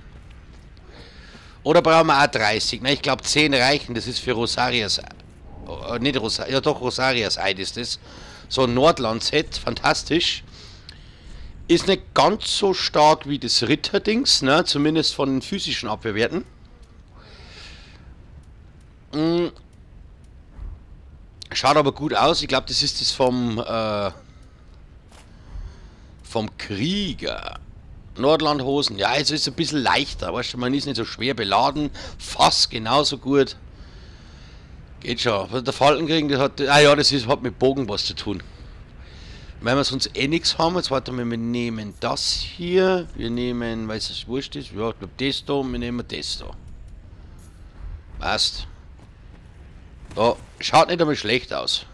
Oder brauchen wir auch 30? Na, ich glaube 10 reichen. Das ist für Rosarias... nicht Rosarias... Ja doch, Rosarias Eid ist das. So ein Nordland-Set. Fantastisch. Ist nicht ganz so stark wie das Ritter-Dings. Ne? Zumindest von den physischen Abwehrwerten. Schaut aber gut aus. Ich glaube, das ist das vom Krieger. Nordlandhosen. Ja, es ist ein bisschen leichter. Weißt du, man ist nicht so schwer beladen. Fast genauso gut. Geht schon. Was der Falkenkrieg, das hat... Ah ja, das hat mit Bogen was zu tun. Wenn wir sonst eh nichts haben, jetzt warte mal, wir nehmen das hier. Wir nehmen, weil es wurscht ist, ja, ich glaube das da und wir nehmen das da. Passt. Da, schaut nicht einmal schlecht aus.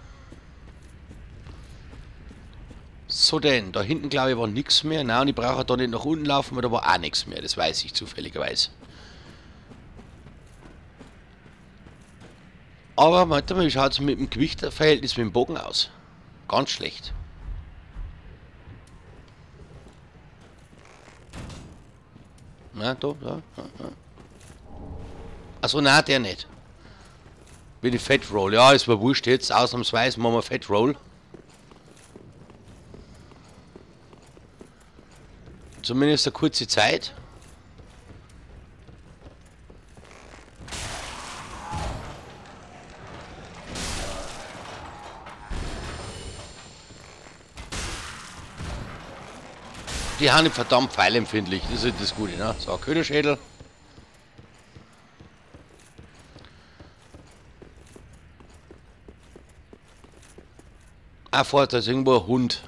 So denn, da hinten glaube ich war nichts mehr. Nein, und ich brauche da nicht nach unten laufen, weil da war auch nichts mehr. Das weiß ich zufälligerweise. Aber warte mal, wie schaut es mit dem Gewichtverhältnis mit dem Bogen aus? Ganz schlecht. Na, da, da. Achso, nein, der nicht. Wie die Fat Roll. Ja, es war wurscht jetzt. Ausnahmsweise machen wir Fat Roll. Zumindest eine kurze Zeit. Die haben verdammt pfeilempfindlich, das ist das Gute, ne? So, Köderschädel. Ah, vorne ist irgendwo ein Hund.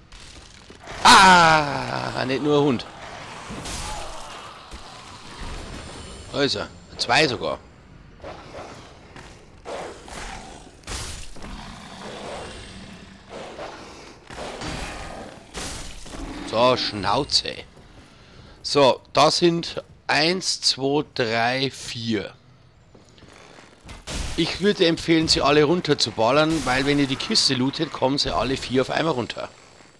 Ah, nicht nur ein Hund. Da ist er. 2 sogar. So, Schnauze. So, da sind 1, 2, 3, 4. Ich würde empfehlen, sie alle runter zu ballern, weil wenn ihr die Kiste lootet, kommen sie alle 4 auf einmal runter.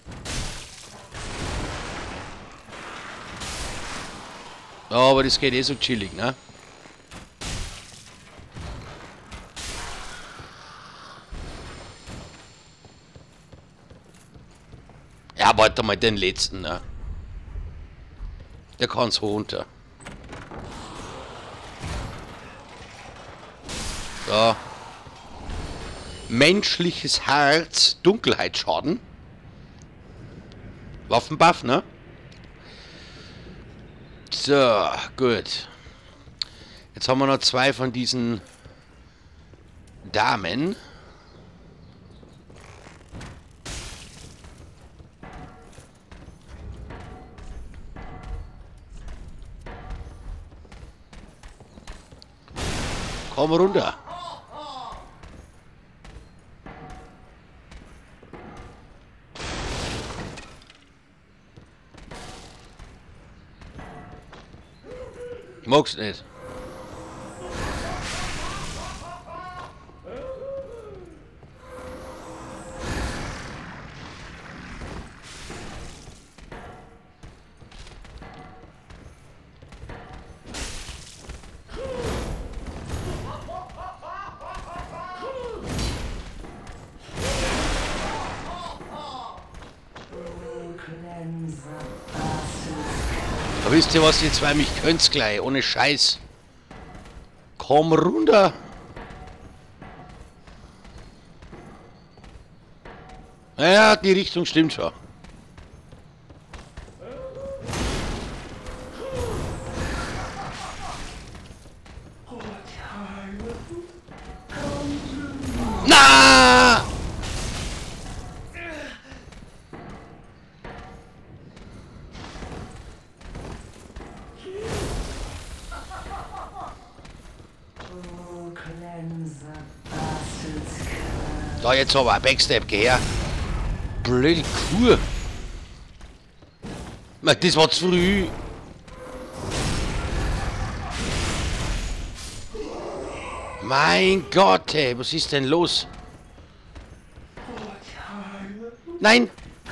Ja, aber das geht eh so chillig, ne? Ja, warte mal, den letzten, ne? Der kann so runter. So. Menschliches Herz, Dunkelheitsschaden. Waffenbuff, ne? So, gut. Jetzt haben wir noch 2 von diesen Damen. Komm runter. Mag's nicht. Da wisst ihr was, die zwei mich könnt's gleich, ohne Scheiß. Komm runter. Ja, die Richtung stimmt schon. Na! Da jetzt aber ein Backstep, geh her. Blöde Kuh. Das war zu früh. Mein Gott, ey, was ist denn los? Nein!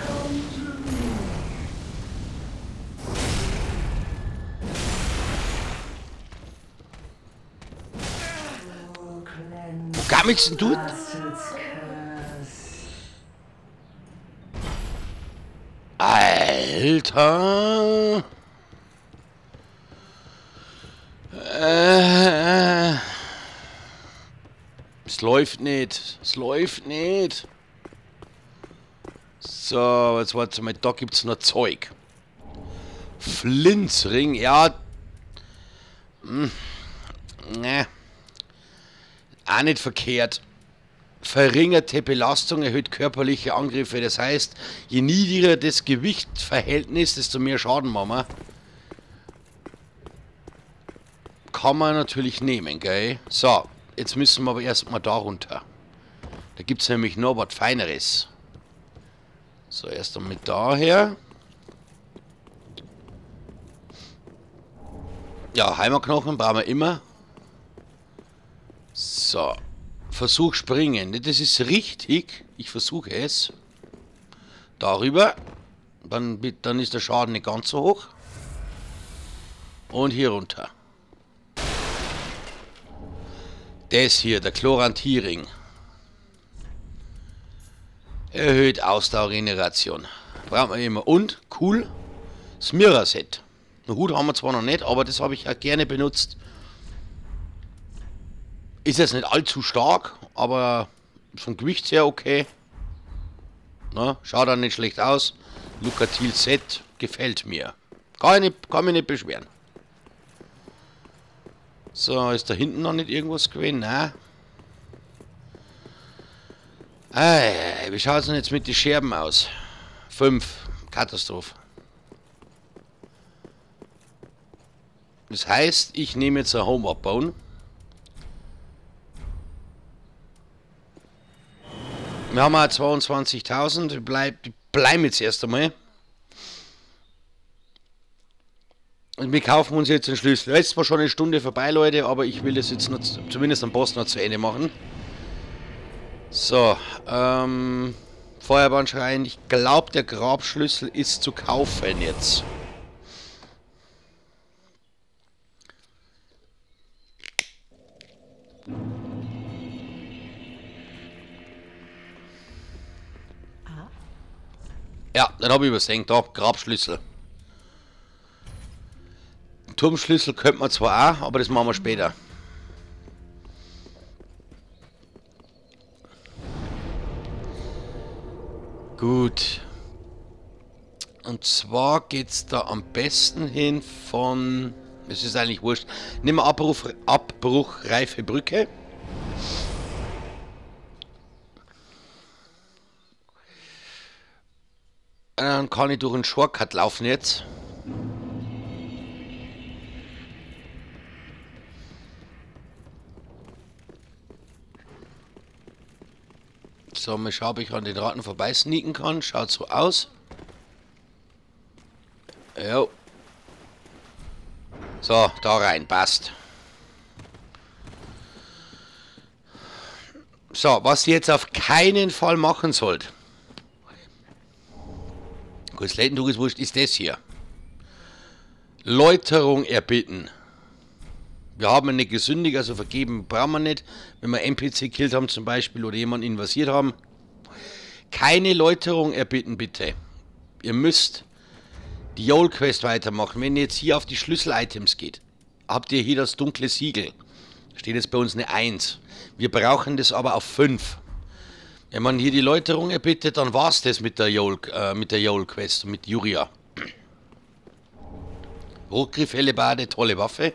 Wo gammelst denn du? Alter! Es läuft nicht. Es läuft nicht. So, jetzt warte mal, da gibt's noch Zeug. Flintsring, ja. Ne. Auch nicht verkehrt. Verringerte Belastung erhöht körperliche Angriffe. Das heißt, je niedriger das Gewichtsverhältnis, desto mehr Schaden machen wir. Kann man natürlich nehmen, gell? So, jetzt müssen wir aber erstmal da runter. Da gibt es nämlich noch was Feineres. So, erst einmal daher. Ja, Heimerknochen brauchen wir immer. So. Versuch springen. Das ist richtig. Ich versuche es. Darüber. Dann ist der Schaden nicht ganz so hoch. Und hier runter. Das hier, der Chloranthierring. Erhöht Ausdauerregeneration. Brauchen wir immer. Und, cool, das Mirror-Set. Einen Hut haben wir zwar noch nicht, aber das habe ich auch gerne benutzt. Ist jetzt nicht allzu stark, aber vom Gewicht sehr okay. Na, schaut auch nicht schlecht aus. Lucatil Set gefällt mir. Kann mich nicht beschweren. So, ist da hinten noch nicht irgendwas gewesen? Nein. Wie schaut es denn jetzt mit den Scherben aus? 5. Katastrophe. Das heißt, ich nehme jetzt ein Home abbauen. Wir haben auch 22.000. Bleiben jetzt erst einmal. Und wir kaufen uns jetzt den Schlüssel. Jetzt ist zwar schon eine Stunde vorbei, Leute, aber ich will das jetzt noch, zumindest am Boss noch zu Ende machen. So, Feuerbahnschrein. Ich glaube, der Grabschlüssel ist zu kaufen jetzt. Ja, dann habe ich übersehen. Da, Grabschlüssel. Turmschlüssel könnte man zwar auch, aber das machen wir später. Gut. Und zwar geht es da am besten hin von... Es ist eigentlich wurscht. Nehmen wir Abbruchreife Brücke. Dann kann ich durch einen Shortcut laufen jetzt. So, mal schauen, ob ich an den Ratten vorbei sneaken kann. Schaut so aus. Jo. So, da rein, passt. So, was ihr jetzt auf keinen Fall machen sollt. Kurz Leitendruck ist wurscht, ist das hier. Läuterung erbitten. Wir haben nicht gesündigt, also vergeben brauchen wir nicht. Wenn wir NPC gekillt haben zum Beispiel oder jemanden invasiert haben. Keine Läuterung erbitten, bitte. Ihr müsst die Joel-Quest weitermachen, wenn ihr jetzt hier auf die Schlüssel-Items geht, habt ihr hier das dunkle Siegel. Steht jetzt bei uns eine 1. Wir brauchen das aber auf 5. Wenn man hier die Läuterung erbittet, dann war es das mit der Joel-Quest, mit Juria. Hochgriff, Hellebade, tolle Waffe.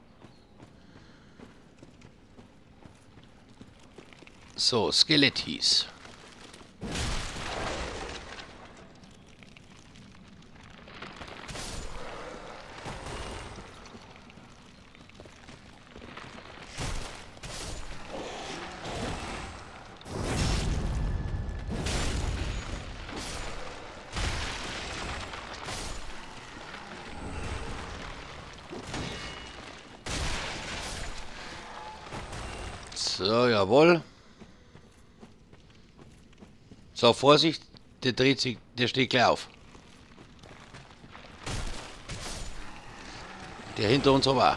So, Skelettis. So, jawohl. So, Vorsicht, der dreht sich, der steht gleich auf. Der hinter uns aber auch.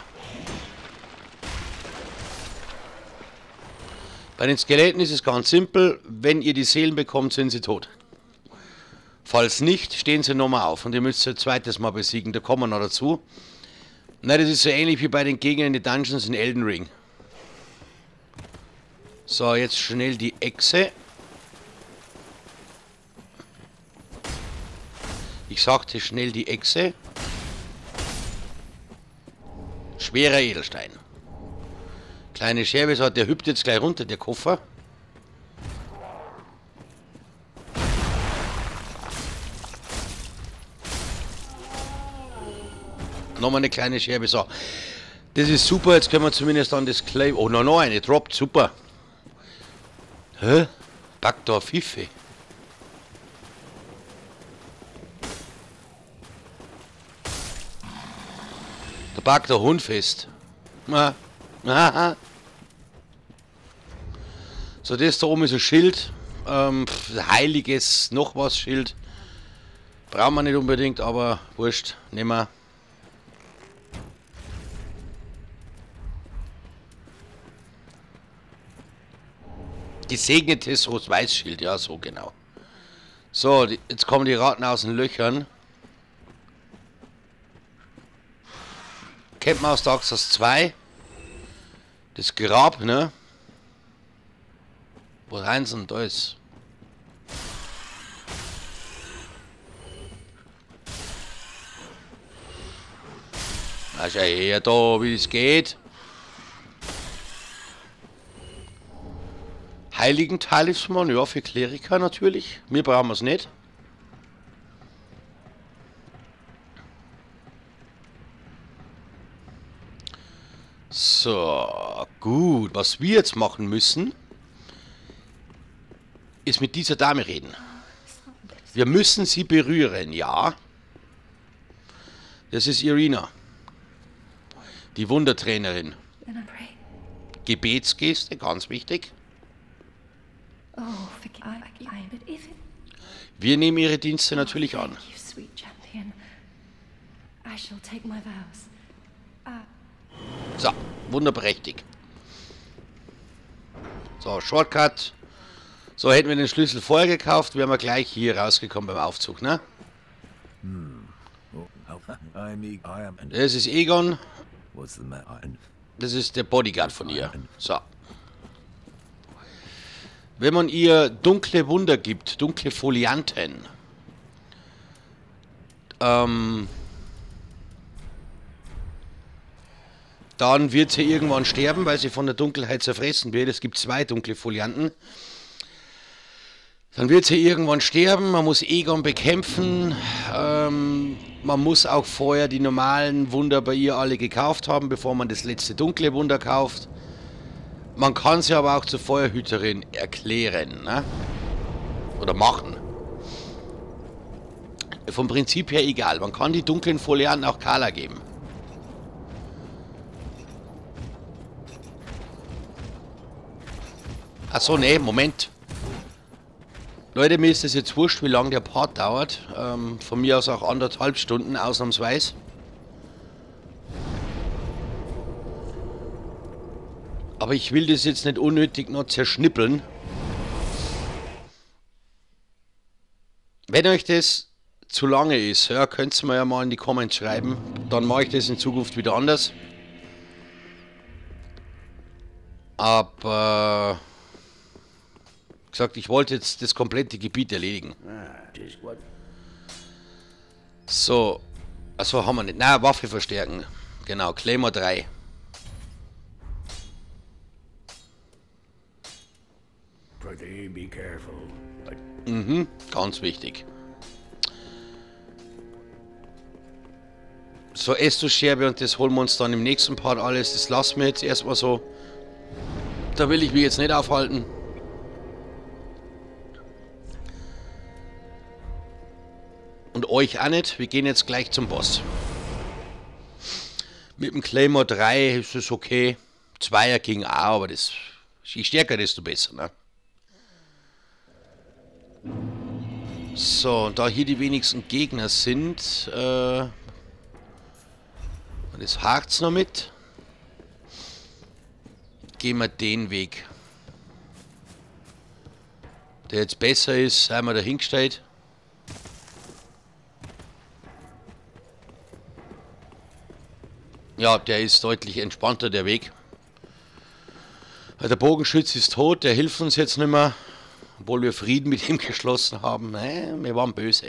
Bei den Skeletten ist es ganz simpel, wenn ihr die Seelen bekommt, sind sie tot. Falls nicht, stehen sie nochmal auf und ihr müsst sie ein zweites Mal besiegen, da kommen wir noch dazu. Na, das ist so ähnlich wie bei den Gegnern in den Dungeons in Elden Ring. So, jetzt schnell die Echse. Ich sagte schnell die Echse. Schwerer Edelstein. Kleine Scherbe, so, der hüpft jetzt gleich runter, der Koffer. Nochmal eine kleine Scherbe, so. Das ist super, jetzt können wir zumindest an das Claim. Oh, noch eine droppt, super. Hä? Backdorf Pfiffe. Da backt der Hund fest. So, das da oben ist ein Schild. Heiliges, noch was Schild. Brauchen wir nicht unbedingt, aber wurscht, nehmen wir. Gesegnetes Rot-Weiß-Schild, ja, so genau. So, jetzt kommen die Ratten aus den Löchern. Kennt man aus Dark Souls 2. Das Grab, ne? Wo rein sind, da ist. Na, schau her da, wie es geht. Heiligen Talisman, ja, für Kleriker natürlich. Wir brauchen es nicht. So, gut. Was wir jetzt machen müssen, ist mit dieser Dame reden. Wir müssen sie berühren, ja. Das ist Irina. Die Wundertrainerin. Gebetsgeste, ganz wichtig. Wir nehmen ihre Dienste natürlich an. So, wunderprächtig. So, Shortcut. So, hätten wir den Schlüssel vorher gekauft, wären wir gleich hier rausgekommen beim Aufzug, ne? Das ist Egon. Das ist der Bodyguard von ihr. So. Wenn man ihr dunkle Wunder gibt, dunkle Folianten, dann wird sie irgendwann sterben, weil sie von der Dunkelheit zerfressen wird. Es gibt 2 dunkle Folianten. Dann wird sie irgendwann sterben, man muss Egon bekämpfen, man muss auch vorher die normalen Wunder bei ihr alle gekauft haben, bevor man das letzte dunkle Wunder kauft. Man kann sie aber auch zur Feuerhüterin erklären, ne? Oder machen. Vom Prinzip her egal, man kann die dunklen Folianten auch Kala geben. Achso, ne, Moment. Leute, mir ist das jetzt wurscht, wie lange der Part dauert. Von mir aus auch 1,5 Stunden, ausnahmsweise. Aber ich will das jetzt nicht unnötig noch zerschnippeln. Wenn euch das zu lange ist, ja, könnt ihr mir ja mal in die Comments schreiben. Dann mache ich das in Zukunft wieder anders. Aber gesagt, ich wollte jetzt das komplette Gebiet erledigen. So, also haben wir nicht. Na, Waffe verstärken. Genau, Claymore 3. Be careful. Mhm, ganz wichtig. So, Estus-Scherbe und das holen wir uns dann im nächsten Part alles. Das lassen wir jetzt erstmal so. Da will ich mich jetzt nicht aufhalten. Und euch auch nicht. Wir gehen jetzt gleich zum Boss. Mit dem Claymore 3 ist es okay. 2er ging auch, aber das, je stärker, desto besser, ne? So, und da hier die wenigsten Gegner sind, das Harz noch mit. Gehen wir den Weg. Der jetzt besser ist, einmal dahingestellt. Ja, der ist deutlich entspannter, der Weg. Der Bogenschütz ist tot, der hilft uns jetzt nicht mehr. Obwohl wir Frieden mit ihm geschlossen haben. Wir waren böse.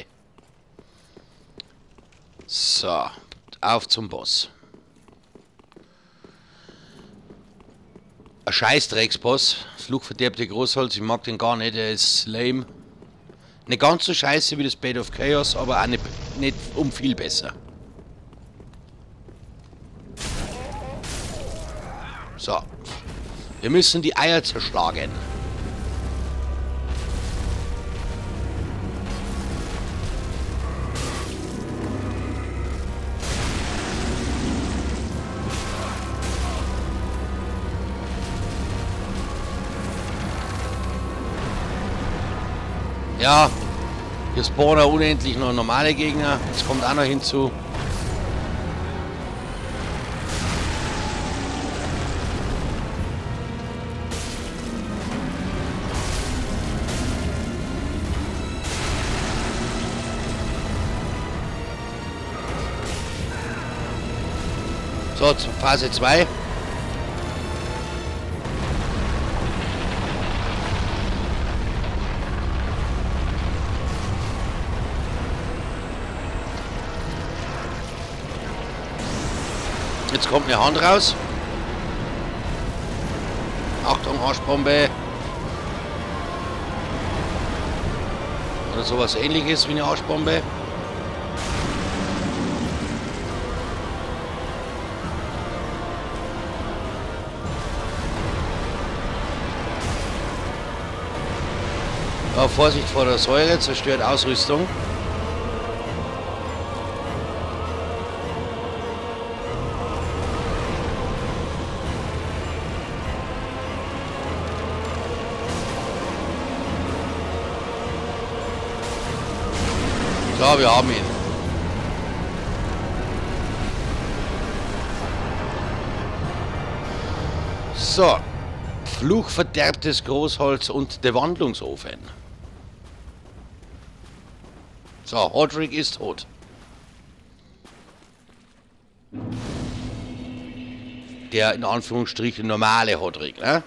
So, auf zum Boss. Ein Scheißdrecksboss. Fluchverderbte Großholz, ich mag den gar nicht, der ist lame. Nicht ganz so scheiße wie das Bed of Chaos, aber auch nicht um viel besser. So. Wir müssen die Eier zerschlagen. Ja, hier spawnen unendlich noch normale Gegner. Das kommt auch noch hinzu. So, zur Phase 2. Jetzt kommt eine Hand raus. Achtung, Arschbombe. Oder sowas ähnliches wie eine Arschbombe. Ja, Vorsicht vor der Säure, zerstört Ausrüstung. So, wir haben ihn. So. Fluchverderbtes Großholz und der Wandlungsofen. So, Hodrick ist tot. Der in Anführungsstrichen normale Hodrick, ne?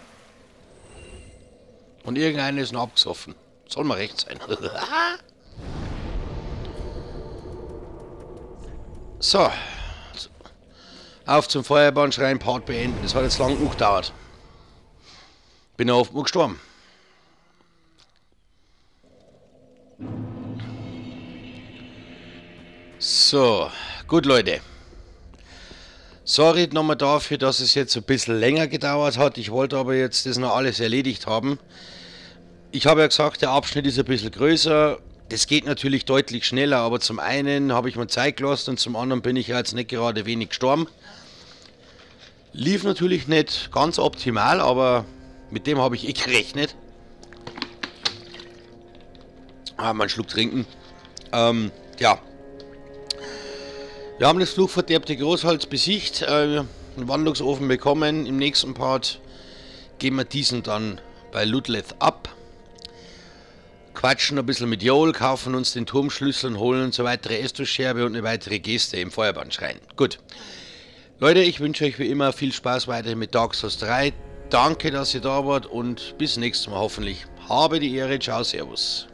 Und irgendeiner ist noch abgesoffen. Soll mal recht sein. So. Auf zum Feuerbahnschrein, Part beenden. Das hat jetzt lang genug gedauert. Bin oft mal gestorben. So, gut Leute. Sorry nochmal dafür, dass es jetzt ein bisschen länger gedauert hat. Ich wollte aber jetzt das noch alles erledigt haben. Ich habe ja gesagt, der Abschnitt ist ein bisschen größer. Das geht natürlich deutlich schneller, aber zum einen habe ich mir Zeit gelassen und zum anderen bin ich ja jetzt nicht gerade wenig gestorben. Lief natürlich nicht ganz optimal, aber mit dem habe ich eh gerechnet. Mal einen Schluck trinken. Ja. Wir haben das fluchverderbte Großholz besiegt, einen Wandlungsofen bekommen. Im nächsten Part geben wir diesen dann bei Ludleth ab. quatschen ein bisschen mit Joel, kaufen uns den Turmschlüssel und holen uns eine weitere Estus-Scherbe und eine weitere Geste im Feuerbahnschrein. Gut. Leute, ich wünsche euch wie immer viel Spaß weiterhin mit Dark Souls 3. Danke, dass ihr da wart und bis nächstes Mal hoffentlich. Habe die Ehre. Ciao, servus.